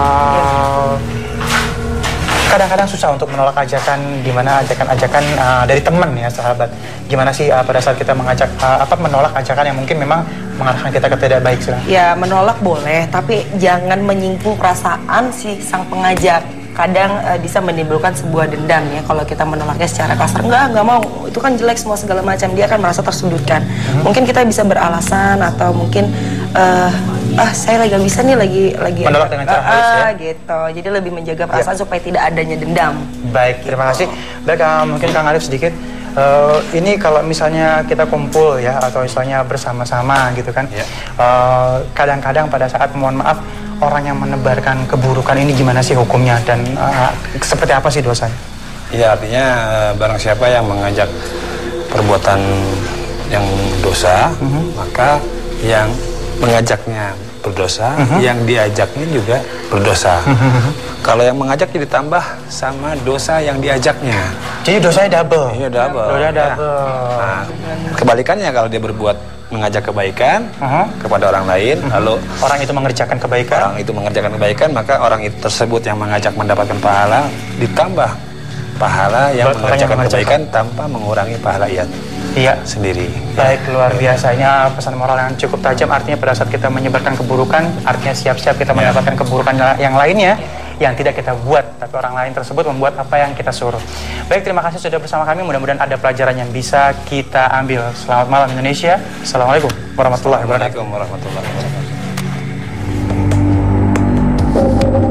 Kadang-kadang susah untuk menolak ajakan, gimana ajakan-ajakan dari teman ya, sahabat. Gimana sih pada saat kita mengajak menolak ajakan yang mungkin memang mengarahkan kita ke tidak baik, silakan. Ya, menolak boleh, tapi jangan menyinggung perasaan si sang pengajak. Kadang bisa menimbulkan sebuah dendam ya kalau kita menolaknya secara kasar. Enggak mau, itu kan jelek semua segala macam, dia akan merasa tersudutkan. Mungkin kita bisa beralasan atau mungkin saya lagi gak bisa nih, lagi menolak dengan cara halus ya gitu. Jadi lebih menjaga perasaan supaya tidak adanya dendam. Baik, terima kasih. Baik, mungkin Kang Arif sedikit. Ini kalau misalnya kita kumpul ya atau misalnya bersama-sama gitu kan, kadang-kadang pada saat mohon maaf orang yang menebarkan keburukan ini gimana sih hukumnya dan seperti apa sih dosanya? Ya, artinya barang siapa yang mengajak perbuatan yang dosa, maka yang mengajaknya berdosa, yang diajaknya juga berdosa. Kalau yang mengajaknya ditambah sama dosa yang diajaknya. Jadi dosanya double. Iya, double. Nah, kebalikannya kalau dia berbuat mengajak kebaikan kepada orang lain, lalu orang itu mengerjakan kebaikan, maka orang itu tersebut yang mengajak mendapatkan pahala ditambah pahala yang mengerjakan kebaikan tanpa mengurangi pahala ia. Iya. sendiri. Baik, luar biasanya pesan moral yang cukup tajam. Artinya pada saat kita menyebarkan keburukan, artinya siap-siap kita mendapatkan keburukan yang lainnya yang tidak kita buat, tapi orang lain tersebut membuat apa yang kita suruh. Baik, terima kasih sudah bersama kami. Mudah-mudahan ada pelajaran yang bisa kita ambil. Selamat malam Indonesia. Assalamualaikum warahmatullahi wabarakatuh. Assalamualaikum warahmatullahi wabarakatuh.